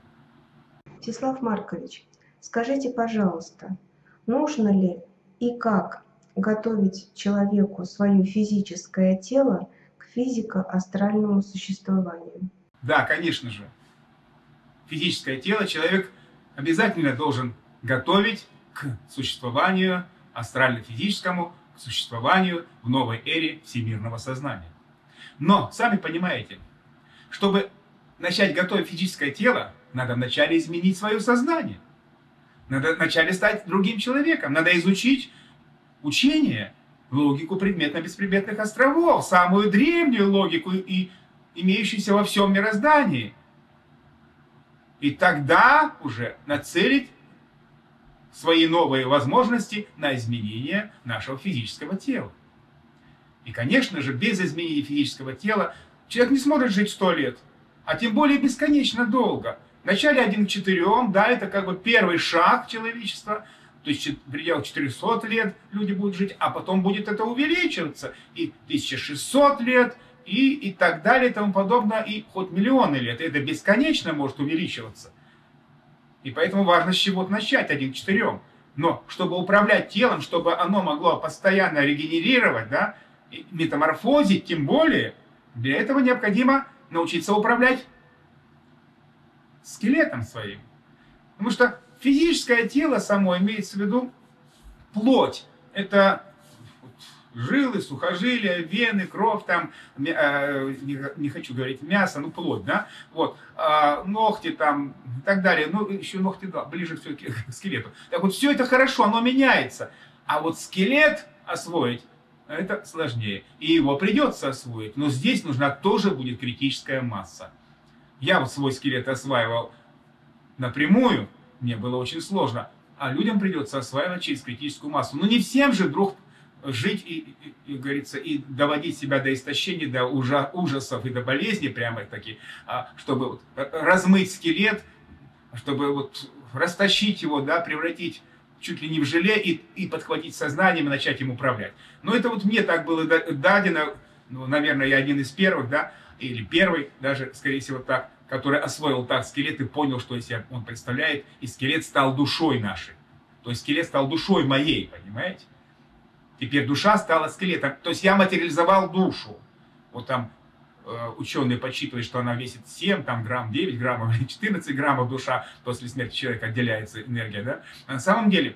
Всеслав Маркович, скажите, пожалуйста, нужно ли и как готовить человеку свое физическое тело к физико-астральному существованию? Да, конечно же. Физическое тело человек обязательно должен готовить к существованию астрально-физическому, к существованию в новой эре всемирного сознания. Но, сами понимаете, чтобы начать готовить физическое тело, надо вначале изменить свое сознание. Надо вначале стать другим человеком. Надо изучить учение, логику предметно-беспредметных островов, самую древнюю логику, и имеющуюся во всем мироздании. И тогда уже нацелить свои новые возможности на изменение нашего физического тела. И, конечно же, без изменения физического тела человек не сможет жить сто лет, а тем более бесконечно долго. Вначале один к четырем, да, это как бы первый шаг человечества, то есть в пределах четырёхсот лет люди будут жить, а потом будет это увеличиваться, и тысяча шестьсот лет, и, и так далее, и тому подобное, и хоть миллионы лет. Это бесконечно может увеличиваться. И поэтому важно с чего-то начать, один к четырем. Но чтобы управлять телом, чтобы оно могло постоянно регенерировать, да, и метаморфозить, тем более, для этого необходимо научиться управлять скелетом своим. Потому что физическое тело само имеется в виду плоть. Это жилы, сухожилия, вены, кровь, там, э, не, не хочу говорить мясо, ну плоть, да, вот, э, ногти там и так далее, ну еще ногти, да, ближе все-таки к скелету. Так вот, все это хорошо, оно меняется, а вот скелет освоить, это сложнее, и его придется освоить, но здесь нужна тоже будет критическая масса. Я вот свой скелет осваивал напрямую, мне было очень сложно, а людям придется осваивать через критическую массу. Но не всем же вдруг жить и, и, и, говорится, и доводить себя до истощения, до ужа, ужасов и до болезней, прямо таки, чтобы вот размыть скелет, чтобы вот растащить его, да, превратить чуть ли не в желе и, и подхватить сознанием и начать им управлять. Но это вот мне так было дадено, ну, наверное, я один из первых, да, или первый, даже, скорее всего, так, который освоил так скелет и понял, что из себя он представляет, и скелет стал душой нашей. То есть скелет стал душой моей, понимаете? Теперь душа стала скелетом. То есть я материализовал душу. Вот там э, ученые подсчитывают, что она весит семь там, грамм, девять граммов, четырнадцать граммов душа. После смерти человека отделяется энергия. Да? А на самом деле,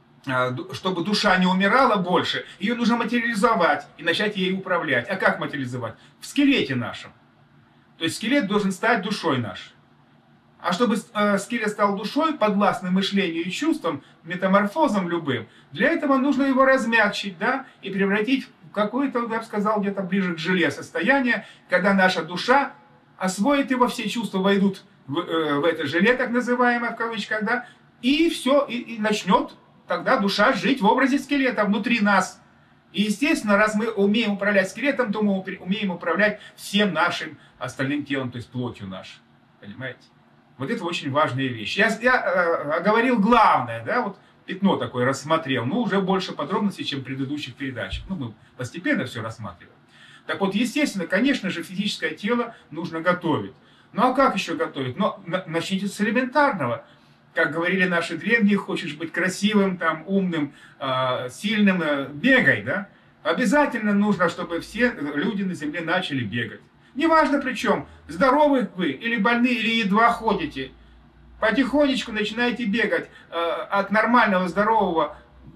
э, чтобы душа не умирала больше, ее нужно материализовать и начать ей управлять. А как материализовать? В скелете нашем. То есть скелет должен стать душой нашей. А чтобы э, скелет стал душой, подвластным мышлению и чувствам, метаморфозом любым, для этого нужно его размягчить, да, и превратить в какое-то, я бы сказал, где-то ближе к желе состояние, когда наша душа освоит его, все чувства войдут в, э, в это желе, так называемое, в кавычках, да, и все, и, и начнет тогда душа жить в образе скелета внутри нас. И, естественно, раз мы умеем управлять скелетом, то мы умеем управлять всем нашим остальным телом, то есть плотью нашей. Понимаете? Вот это очень важная вещь. Я, я э, оговорил главное, да, вот пятно такое рассмотрел, но уже больше подробностей, чем в предыдущих передачах. Ну, мы постепенно все рассматриваем. Так вот, естественно, конечно же, физическое тело нужно готовить. Ну, а как еще готовить? Ну, начните с элементарного. Как говорили наши древние, хочешь быть красивым, там, умным, э, сильным, э, бегай, да? Обязательно нужно, чтобы все люди на земле начали бегать. Неважно причем, здоровы вы или больны, или едва ходите. Потихонечку начинаете бегать э, от нормального, здорового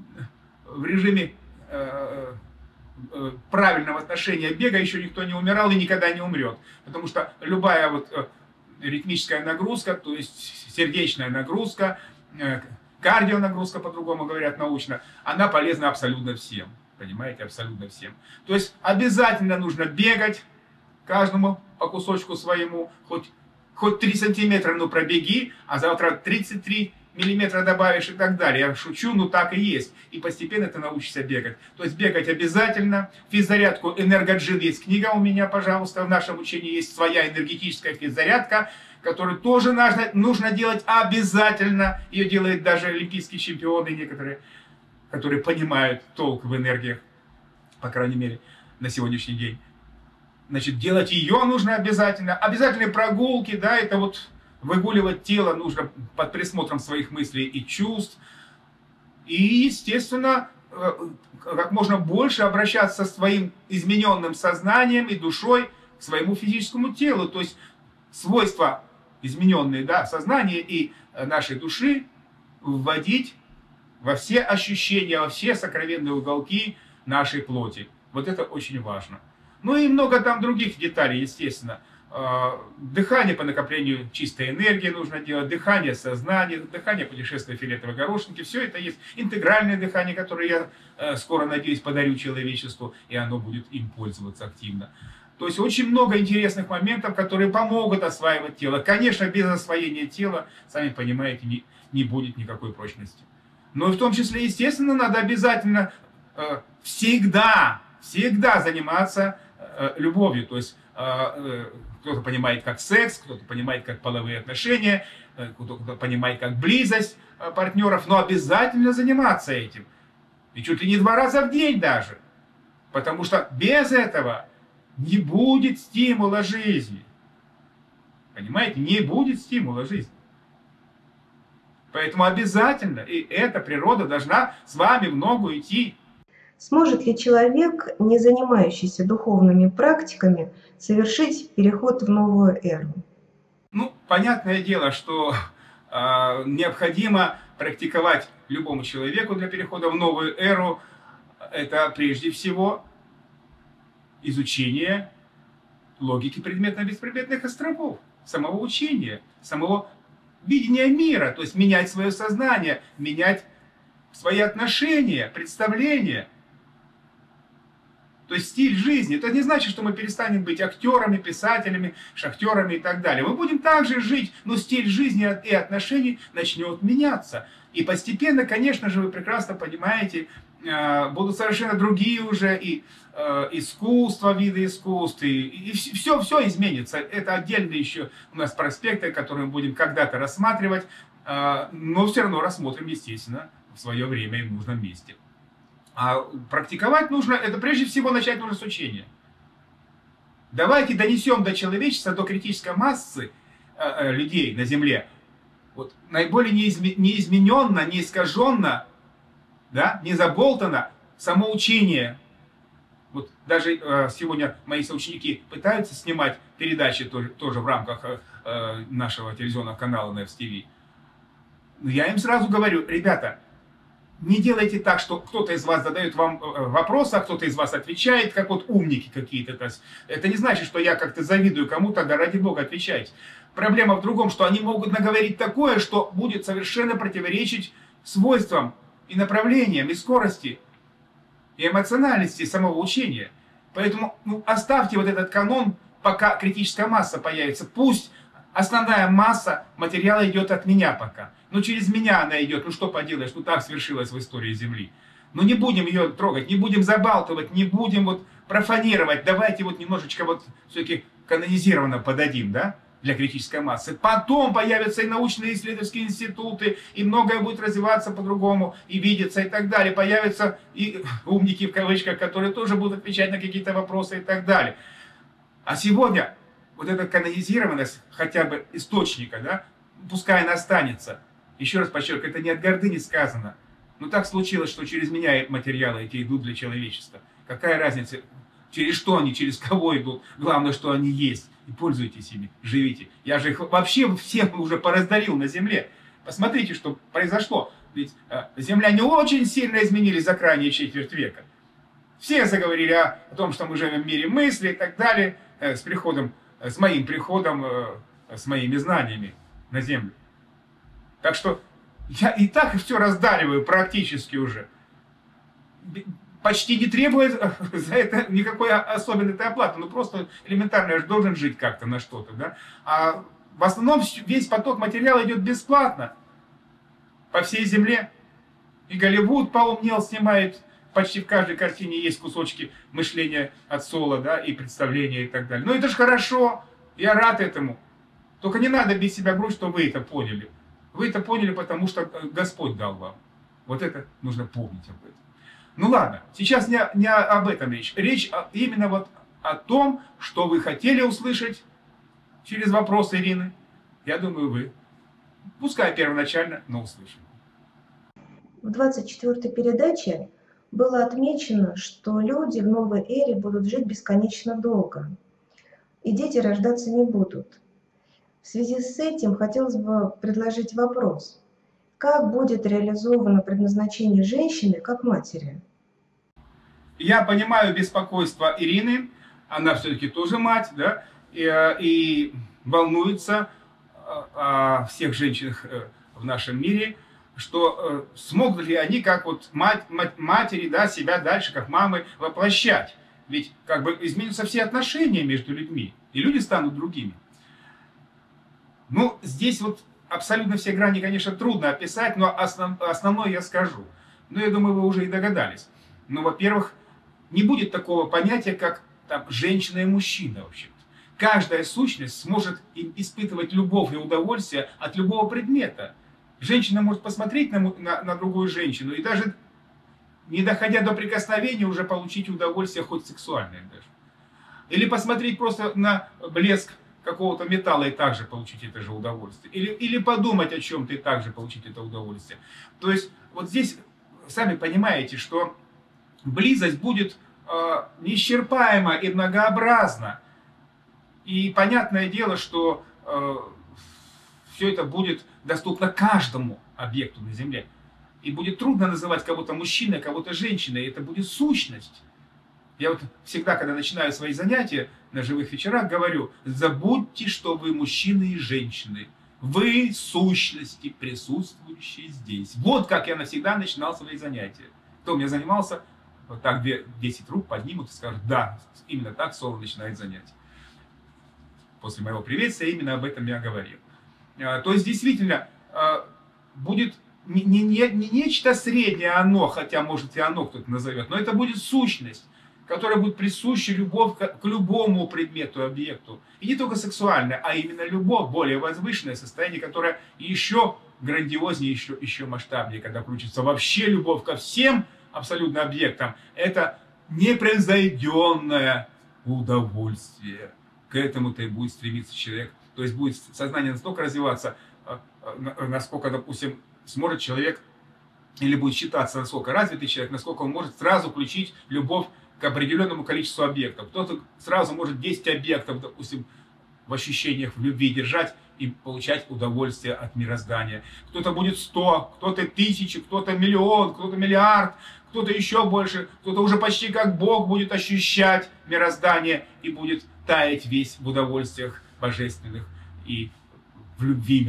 в режиме э, э, правильного отношения бега еще никто не умирал и никогда не умрет. Потому что любая вот э, ритмическая нагрузка, то есть сердечная нагрузка, э, кардионагрузка, по-другому говорят научно, она полезна абсолютно всем. Понимаете, абсолютно всем. То есть обязательно нужно бегать, каждому по кусочку своему, хоть, хоть три сантиметра, ну пробеги, а завтра тридцать три миллиметра добавишь и так далее. Я шучу, но так и есть. И постепенно ты научишься бегать. То есть бегать обязательно. Физзарядку «Энергоджин» есть книга у меня, пожалуйста. В нашем учении есть своя энергетическая физзарядка, которую тоже нужно, нужно делать обязательно. Ее делают даже олимпийские чемпионы некоторые, которые понимают толк в энергиях, по крайней мере, на сегодняшний день. Значит, делать ее нужно обязательно. Обязательные прогулки, да, это вот выгуливать тело нужно под присмотром своих мыслей и чувств. И, естественно, как можно больше обращаться со своим измененным сознанием и душой к своему физическому телу. То есть свойства измененные, да, сознания и нашей души вводить во все ощущения, во все сокровенные уголки нашей плоти. Вот это очень важно. Ну и много там других деталей, естественно. Дыхание по накоплению чистой энергии нужно делать, дыхание сознания, дыхание путешествия фиолетовой горошинки. Все это есть интегральное дыхание, которое я скоро, надеюсь, подарю человечеству, и оно будет им пользоваться активно. То есть очень много интересных моментов, которые помогут осваивать тело. Конечно, без освоения тела, сами понимаете, не, не будет никакой прочности. Но в том числе, естественно, надо обязательно э, всегда, всегда заниматься э, любовью. То есть э, э, кто-то понимает как секс, кто-то понимает как половые отношения, э, кто-то понимает как близость э, партнеров, но обязательно заниматься этим. И чуть ли не два раза в день даже. Потому что без этого не будет стимула жизни. Понимаете? Не будет стимула жизни. Поэтому обязательно, и эта природа должна с вами в ногу идти. Сможет ли человек, не занимающийся духовными практиками, совершить переход в новую эру? Ну, понятное дело, что э, необходимо практиковать любому человеку для перехода в новую эру. Это прежде всего изучение логики предметно-беспредметных островов, самого учения, самого видения мира, то есть менять свое сознание, менять свои отношения, представления. То есть стиль жизни. Это не значит, что мы перестанем быть актерами, писателями, шахтерами и так далее. Мы будем также жить, но стиль жизни и отношений начнет меняться. И постепенно, конечно же, вы прекрасно понимаете, будут совершенно другие уже и искусство, виды искусств, и, и все, все изменится. Это отдельные еще у нас проспекты, которые мы будем когда-то рассматривать, но все равно рассмотрим, естественно, в свое время и в нужном месте. А практиковать нужно, это прежде всего начать нужно с учения. Давайте донесем до человечества, до критической массы э, людей на Земле, вот, наиболее неизмененно, не искаженно, да, не заболтано самоучение. Вот даже э, сегодня мои соученики пытаются снимать передачи тоже, тоже в рамках э, нашего телевизионного канала на эф эс ти ви. Но я им сразу говорю: ребята, не делайте так, что кто-то из вас задает вам вопросы, а кто-то из вас отвечает, как вот умники какие-то. Это не значит, что я как-то завидую кому-то, да ради бога отвечайте. Проблема в другом, что они могут наговорить такое, что будет совершенно противоречить свойствам и направлениям, и скорости, и эмоциональности самого учения. Поэтому ну, оставьте вот этот канон, пока критическая масса появится. Пусть основная масса материала идет от меня пока. Ну, через меня она идет, ну что поделаешь, ну так свершилось в истории Земли. Но не будем ее трогать, не будем забалтывать, не будем вот профанировать. Давайте вот немножечко вот все-таки канонизированно подадим, да, для критической массы. Потом появятся и научные исследовательские институты, и многое будет развиваться по-другому, и видеться, и так далее. Появятся и умники, в кавычках, которые тоже будут отвечать на какие-то вопросы, и так далее. А сегодня вот эта канонизированность хотя бы источника, да, пускай она останется. Еще раз подчеркиваю, это не от гордыни сказано. Но так случилось, что через меня материалы эти идут для человечества. Какая разница, через что они, через кого идут. Главное, что они есть. И пользуйтесь ими, живите. Я же их вообще всем уже пораздарил на земле. Посмотрите, что произошло. Ведь э, земляне очень сильно изменились за крайние четверть века. Все заговорили о, о том, что мы живем в мире мысли и так далее. Э, с приходом, э, с моим приходом, э, с моими знаниями на землю. Так что я и так все раздариваю практически уже. Почти не требуя за это никакой особенной оплаты. Ну просто элементарно, я же должен жить как-то на что-то. Да? А в основном весь поток материала идет бесплатно. По всей земле. И Голливуд поумнел, снимает. Почти в каждой картине есть кусочки мышления от Соло, да, и представления и так далее. Ну это же хорошо. Я рад этому. Только не надо бить себя в грудь, что вы это поняли. Вы это поняли, потому что Господь дал вам. Вот это нужно помнить об этом. Ну ладно, сейчас не, не об этом речь. Речь именно вот о том, что вы хотели услышать через вопрос Ирины. Я думаю, вы, пускай первоначально, но услышали. В двадцать четвёртой передаче было отмечено, что люди в новой эре будут жить бесконечно долго, и дети рождаться не будут. В связи с этим хотелось бы предложить вопрос. Как будет реализовано предназначение женщины как матери? Я понимаю беспокойство Ирины, она все-таки тоже мать, да, и, и волнуется о всех женщинах в нашем мире, что смогут ли они, как вот мать, мать, матери, да, себя дальше, как мамы, воплощать. Ведь как бы изменятся все отношения между людьми, и люди станут другими. Ну, здесь вот абсолютно все грани, конечно, трудно описать, но основ, основное я скажу. Ну, я думаю, вы уже и догадались. Ну, во-первых, не будет такого понятия, как там женщина и мужчина вообще. Каждая сущность сможет испытывать любовь и удовольствие от любого предмета. Женщина может посмотреть на, на, на другую женщину и даже, не доходя до прикосновения, уже получить удовольствие, хоть сексуальное даже. Или посмотреть просто на блеск какого-то металла и также получить это же удовольствие. Или, или подумать о чем-то и также получить это удовольствие. То есть вот здесь, сами понимаете, что близость будет э, неисчерпаема и многообразна. И понятное дело, что э, все это будет доступно каждому объекту на Земле. И будет трудно называть кого-то мужчиной, кого-то женщиной. Это будет сущность. Я вот всегда, когда начинаю свои занятия на живых вечерах, говорю: забудьте, что вы мужчины и женщины. Вы сущности, присутствующие здесь. Вот как я навсегда начинал свои занятия. Кто у меня занимался, вот так десять рук поднимут и скажут: да, именно так Соло начинает занятие. После моего приветствия именно об этом я говорил. То есть действительно будет не, не, не нечто среднее оно, хотя может и оно кто-то назовет, но это будет сущность, которая будет присуща любовь к, к любому предмету, объекту. И не только сексуальная, а именно любовь, более возвышенное состояние, которое еще грандиознее, еще, еще масштабнее, когда включится вообще любовь ко всем абсолютно объектам. Это непревзойденное удовольствие. К этому-то и будет стремиться человек. То есть будет сознание настолько развиваться, насколько, допустим, сможет человек, или будет считаться, насколько развитый человек, насколько он может сразу включить любовь к определенному количеству объектов. Кто-то сразу может десять объектов, допустим, в ощущениях, в любви держать и получать удовольствие от мироздания. Кто-то будет сто, кто-то тысячи, кто-то миллион, кто-то миллиард, кто-то еще больше, кто-то уже почти как Бог будет ощущать мироздание и будет таять весь в удовольствиях божественных и в любви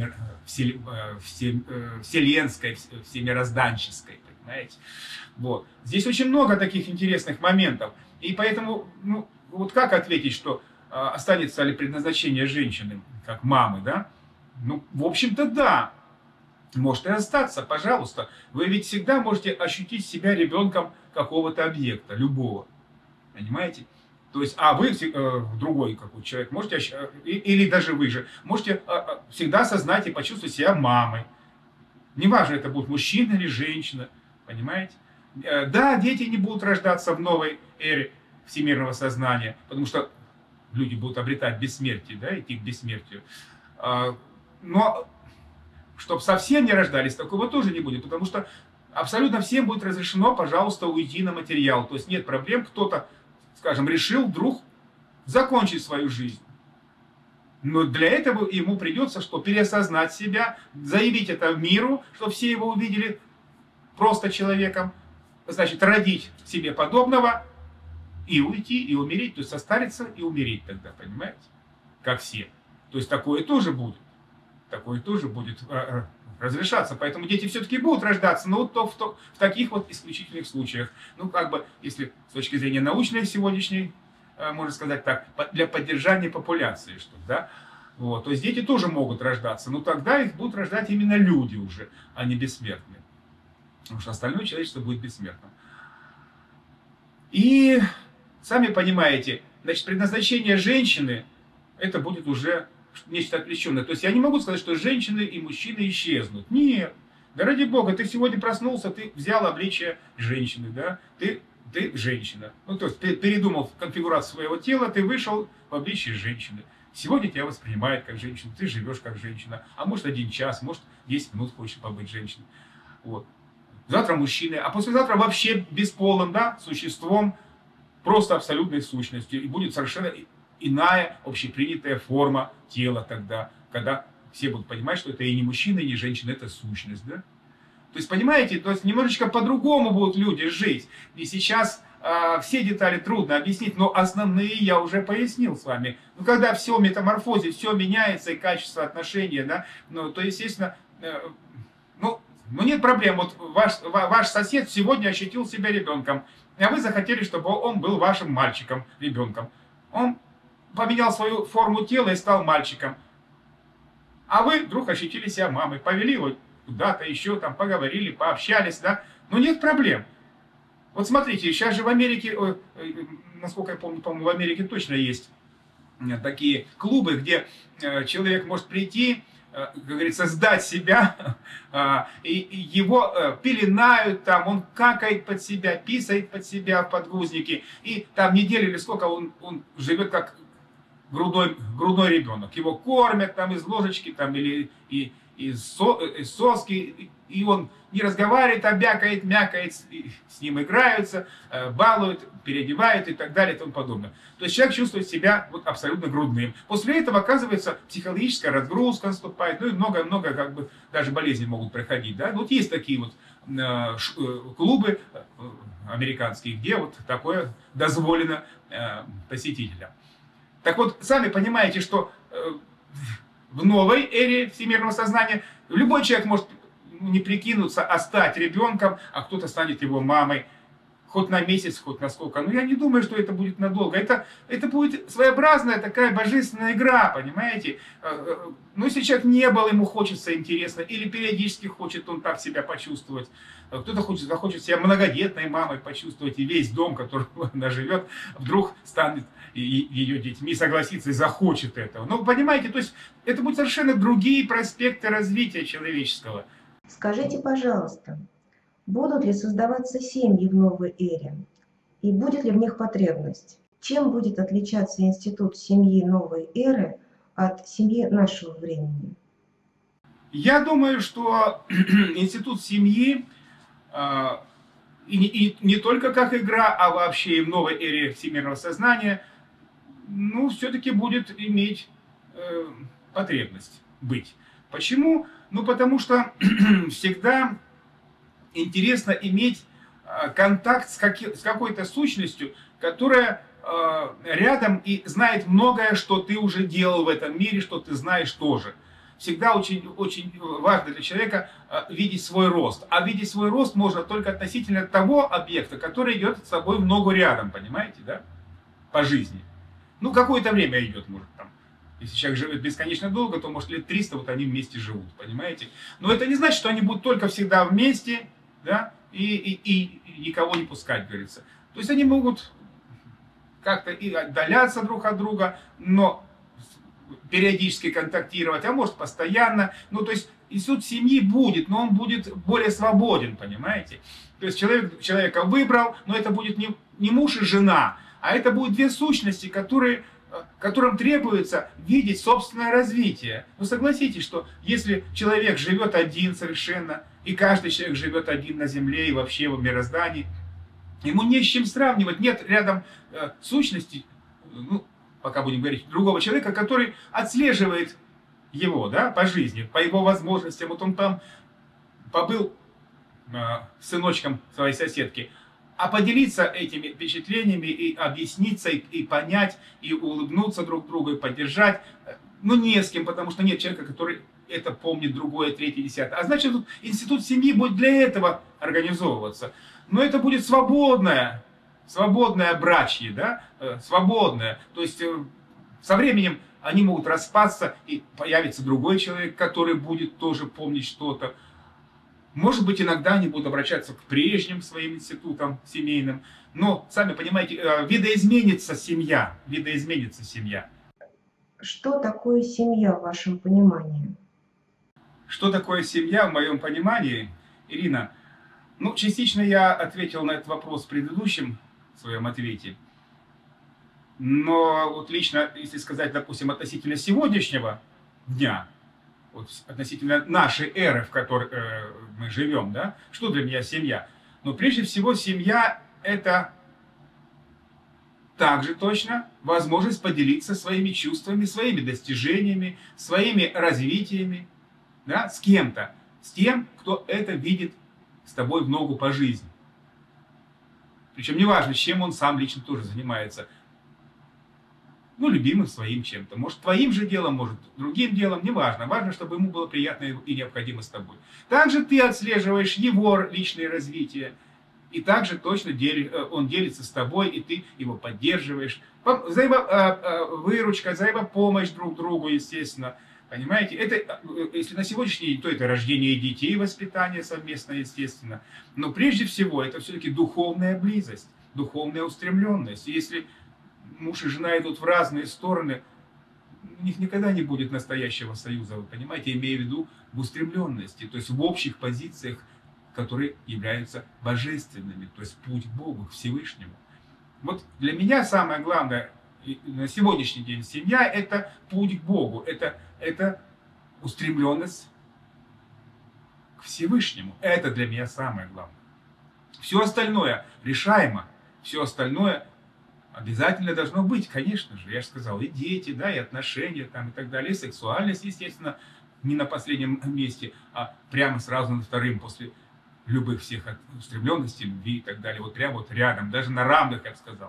вселенской, всемирозданческой, понимаете? Вот. Здесь очень много таких интересных моментов. И поэтому, ну, вот как ответить, что а, останется ли предназначение женщины, как мамы, да? Ну, в общем-то, да. Может и остаться, пожалуйста. Вы ведь всегда можете ощутить себя ребенком какого-то объекта, любого. Понимаете? То есть, а вы, э, другой какой человек, можете, э, или даже вы же, можете э, всегда осознать и почувствовать себя мамой. Неважно, это будет мужчина или женщина, понимаете? Э, да, дети не будут рождаться в новой эре всемирного сознания, потому что люди будут обретать бессмертие, да, идти к бессмертию. Э, но, чтобы совсем не рождались, такого тоже не будет, потому что абсолютно всем будет разрешено, пожалуйста, уйти на материал. То есть нет проблем, кто-то, скажем, решил вдруг закончить свою жизнь. Но для этого ему придется что? Переосознать себя, заявить это миру, чтобы все его увидели просто человеком, значит, родить себе подобного и уйти, и умереть, то есть состариться и умереть тогда, понимаете? Как все. То есть такое тоже будет. Такое тоже будет э, разрешаться. Поэтому дети все-таки будут рождаться, но вот то, в, то, в таких вот исключительных случаях. Ну, как бы, если с точки зрения научной сегодняшней, э, можно сказать так, для поддержания популяции, что, да, вот, то есть дети тоже могут рождаться, но тогда их будут рождать именно люди уже, а не бессмертные. Потому что остальное человечество будет бессмертным. И, сами понимаете, значит, предназначение женщины, это будет уже нечто отвлеченное. То есть я не могу сказать, что женщины и мужчины исчезнут. Нет. Да ради Бога, ты сегодня проснулся, ты взял обличие женщины, да? Ты, ты женщина. Ну, то есть ты передумал конфигурацию своего тела, ты вышел в обличие женщины. Сегодня тебя воспринимают как женщину, ты живешь как женщина. А может один час, может десять минут хочешь побыть женщиной. Вот. завтра мужчиной, а послезавтра вообще бесполым, да, существом, просто абсолютной сущностью. И будет совершенно иная общепринятая форма тела тогда, когда все будут понимать, что это и не мужчина, и не женщина, это сущность, да. То есть, понимаете, то есть немножечко по-другому будут люди жить. И сейчас э, все детали трудно объяснить, но основные я уже пояснил с вами. Ну, когда все в метаморфозе, все меняется, и качество отношения, да, ну, то, естественно, э, ну, ну, нет проблем. Вот ваш, ваш сосед сегодня ощутил себя ребенком, а вы захотели, чтобы он был вашим мальчиком, ребенком. Он поменял свою форму тела и стал мальчиком. А вы вдруг ощутили себя мамой, повели его куда-то еще, там, поговорили, пообщались, да, но нет проблем. Вот смотрите, сейчас же в Америке, насколько я помню, по-моему, в Америке точно есть такие клубы, где человек может прийти, как говорится, сдать себя, и его пеленают, там, он какает под себя, писает под себя в подгузники, и там неделю или сколько он, он живет как грудной, грудной ребенок. Его кормят там из ложечки там, или и, из, со, из соски, и он не разговаривает, а бякает, мякает, с ним играются, балуют, переодевают и так далее и тому подобное. То есть человек чувствует себя вот абсолютно грудным. После этого, оказывается, психологическая разгрузка наступает, ну и много-много как бы даже болезни могут проходить. Да? Вот есть такие вот э, ш, э, клубы э, американские, где вот такое дозволено э, посетителям. Так вот, сами понимаете, что э, в новой эре всемирного сознания любой человек может не прикинуться, а стать ребенком, а кто-то станет его мамой. Хоть на месяц, хоть на сколько. Но я не думаю, что это будет надолго. Это, это будет своеобразная такая божественная игра, понимаете? Ну, если человек не был, ему хочется интересно, или периодически хочет он так себя почувствовать. Кто-то хочет, захочет себя многодетной мамой почувствовать, и весь дом, в котором она живет, вдруг станет ее детьми, согласится и захочет этого. Ну, понимаете, то есть это будут совершенно другие проспекты развития человеческого. Скажите, пожалуйста, будут ли создаваться семьи в новой эре? И будет ли в них потребность? Чем будет отличаться институт семьи новой эры от семьи нашего времени? Я думаю, что институт семьи э, и, и не только как игра, а вообще и в новой эре всемирного сознания, ну, все-таки будет иметь э, потребность быть. Почему? Ну, потому что всегда интересно иметь э, контакт с, каки, с какой-то сущностью, которая э, рядом и знает многое, что ты уже делал в этом мире, что ты знаешь тоже. Всегда очень, очень важно для человека э, видеть свой рост. А видеть свой рост можно только относительно того объекта, который идет с собой в ногу рядом, понимаете, да? По жизни. Ну, какое-то время идет, может, там. Если человек живет бесконечно долго, то, может, лет триста вот они вместе живут, понимаете? Но это не значит, что они будут только всегда вместе, да, и, и, и, и никого не пускать, говорится. То есть они могут как-то и отдаляться друг от друга, но периодически контактировать, а может, постоянно. Ну, то есть институт семьи будет, но он будет более свободен, понимаете? То есть человек человека выбрал, но это будет не, не муж и жена, а это будут две сущности, которые... которым требуется видеть собственное развитие. Ну, согласитесь, что если человек живет один совершенно, и каждый человек живет один на Земле и вообще в мироздании, ему не с чем сравнивать. Нет рядом э, сущности, ну, пока будем говорить, другого человека, который отслеживает его, да, по жизни, по его возможностям. Вот он там побыл э, сыночком своей соседки, а поделиться этими впечатлениями и объясниться, и, и понять, и улыбнуться друг другу, и поддержать, ну, не с кем, потому что нет человека, который это помнит, другое, третье, десятое. А значит, тут институт семьи будет для этого организовываться. Но это будет свободное, свободное брачье, да, свободное. То есть со временем они могут распасться, и появится другой человек, который будет тоже помнить что-то. Может быть, иногда они будут обращаться к прежним своим институтам семейным, но, сами понимаете, видоизменится семья, видоизменится семья. Что такое семья в вашем понимании? Что такое семья в моем понимании, Ирина? Ну, частично я ответил на этот вопрос в предыдущем своем ответе. Но вот лично, если сказать, допустим, относительно сегодняшнего дня, вот, относительно нашей эры, в которой э, мы живем, да, что для меня семья? Но прежде всего семья – это также точно возможность поделиться своими чувствами, своими достижениями, своими развитиями, да, с кем-то, с тем, кто это видит с тобой в ногу по жизни. Причем неважно, чем он сам лично тоже занимается. Ну, любимым своим чем-то. Может, твоим же делом, может, другим делом, неважно. Важно, чтобы ему было приятно и необходимо с тобой. Также ты отслеживаешь его личное развитие. И также точно дели, он делится с тобой, и ты его поддерживаешь. Взаимовыручка, взаимопомощь друг другу, естественно. Понимаете? Это, если на сегодняшний день, то это рождение детей, воспитание совместное, естественно. Но прежде всего, это все-таки духовная близость, духовная устремленность. И если муж и жена идут в разные стороны, у них никогда не будет настоящего союза, вы понимаете, имея в виду в устремленности, то есть в общих позициях, которые являются божественными, то есть путь к Богу, к Всевышнему. Вот для меня самое главное на сегодняшний день семья – это путь к Богу, это, это устремленность к Всевышнему. Это для меня самое главное. Все остальное решаемо, все остальное обязательно должно быть, конечно же, я же сказал, и дети, да, и отношения там, и так далее, и сексуальность, естественно, не на последнем месте, а прямо сразу на вторым, после любых всех устремленностей, любви и так далее, вот прямо вот рядом, даже на равных, я бы сказал.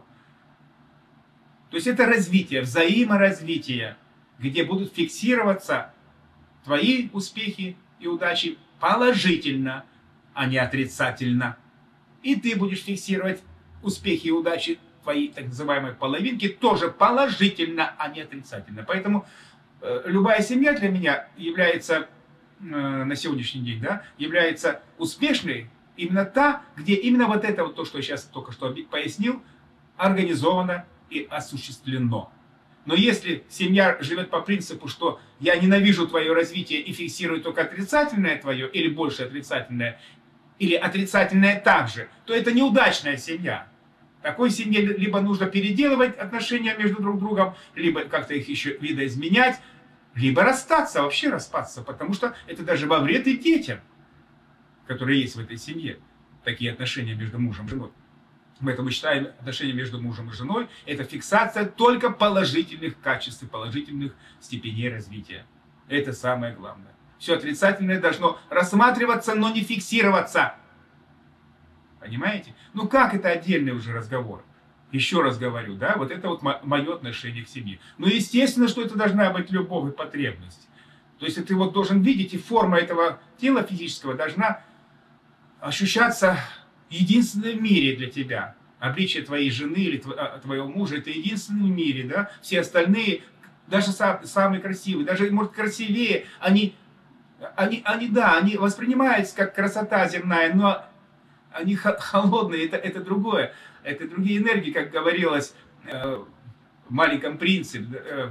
То есть это развитие, взаиморазвитие, где будут фиксироваться твои успехи и удачи положительно, а не отрицательно. И ты будешь фиксировать успехи и удачи твоей так называемой половинки тоже положительно, а не отрицательно. Поэтому э, любая семья для меня является э, на сегодняшний день, да, является успешной именно та, где именно вот это вот то, что я сейчас только что пояснил, организовано и осуществлено. Но если семья живет по принципу, что я ненавижу твое развитие и фиксирую только отрицательное твое, или больше отрицательное, или отрицательное также, то это неудачная семья. Такой семье либо нужно переделывать отношения между друг другом, либо как-то их еще видоизменять, либо расстаться, вообще распаться, потому что это даже во вред и детям, которые есть в этой семье, такие отношения между мужем и женой. Поэтому мы считаем отношения между мужем и женой – это фиксация только положительных качеств и положительных степеней развития. Это самое главное. Все отрицательное должно рассматриваться, но не фиксироваться. Понимаете? Ну как это отдельный уже разговор? Еще раз говорю, да, вот это вот мое отношение к семье. Ну естественно, что это должна быть любовь и потребность. То есть ты вот должен видеть, и форма этого тела физического должна ощущаться единственной в мире для тебя. Обличие твоей жены или твоего мужа – это единственный в мире, да. Все остальные, даже самые красивые, даже, может, красивее, они, они, они, да, они воспринимаются как красота земная, но они холодные, это, это другое. Это другие энергии, как говорилось э, в «Маленьком принце», э,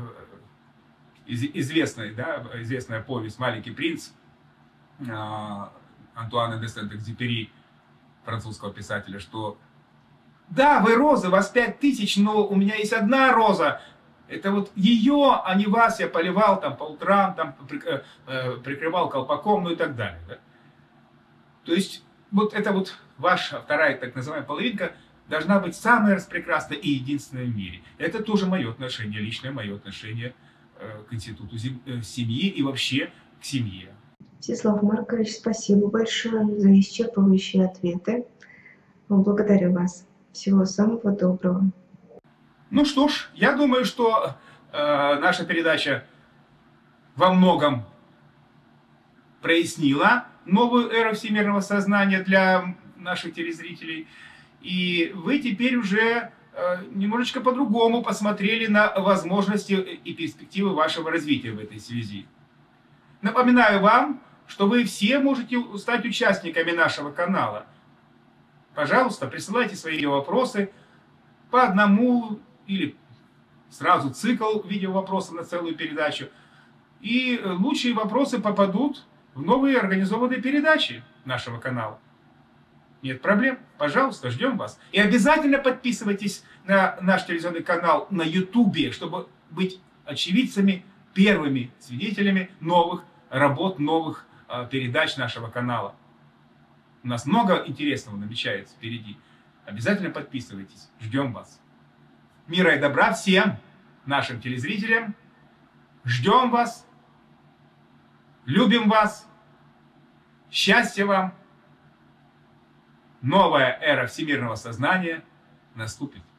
известная, да, известная повесть «Маленький принц» э, Антуана де Сент-Экзюпери, французского писателя, что да, вы розы, вас пять тысяч, но у меня есть одна роза. Это вот ее, а не вас, я поливал там по утрам, там, прикрывал колпаком, ну и так далее. Да? То есть вот это вот ваша вторая так называемая половинка должна быть самая распрекрасная и единственная в мире. Это тоже мое отношение, личное мое отношение к институту семьи и вообще к семье. Всеслав Маркович, спасибо большое за исчерпывающие ответы. Благодарю вас. Всего самого доброго. Ну что ж, я думаю, что э, наша передача во многом прояснила новую эру всемирного сознания для наших телезрителей. И вы теперь уже э, немножечко по-другому посмотрели на возможности и перспективы вашего развития в этой связи. Напоминаю вам, что вы все можете стать участниками нашего канала. Пожалуйста, присылайте свои вопросы по одному или сразу цикл видеовопросов на целую передачу. И лучшие вопросы попадут в новые организованные передачи нашего канала. Нет проблем. Пожалуйста, ждем вас. И обязательно подписывайтесь на наш телевизионный канал на ютубе, чтобы быть очевидцами, первыми свидетелями новых работ, новых передач нашего канала. У нас много интересного намечается впереди. Обязательно подписывайтесь. Ждем вас. Мира и добра всем нашим телезрителям. Ждем вас. Любим вас. Счастья вам. Новая эра всемирного сознания наступит.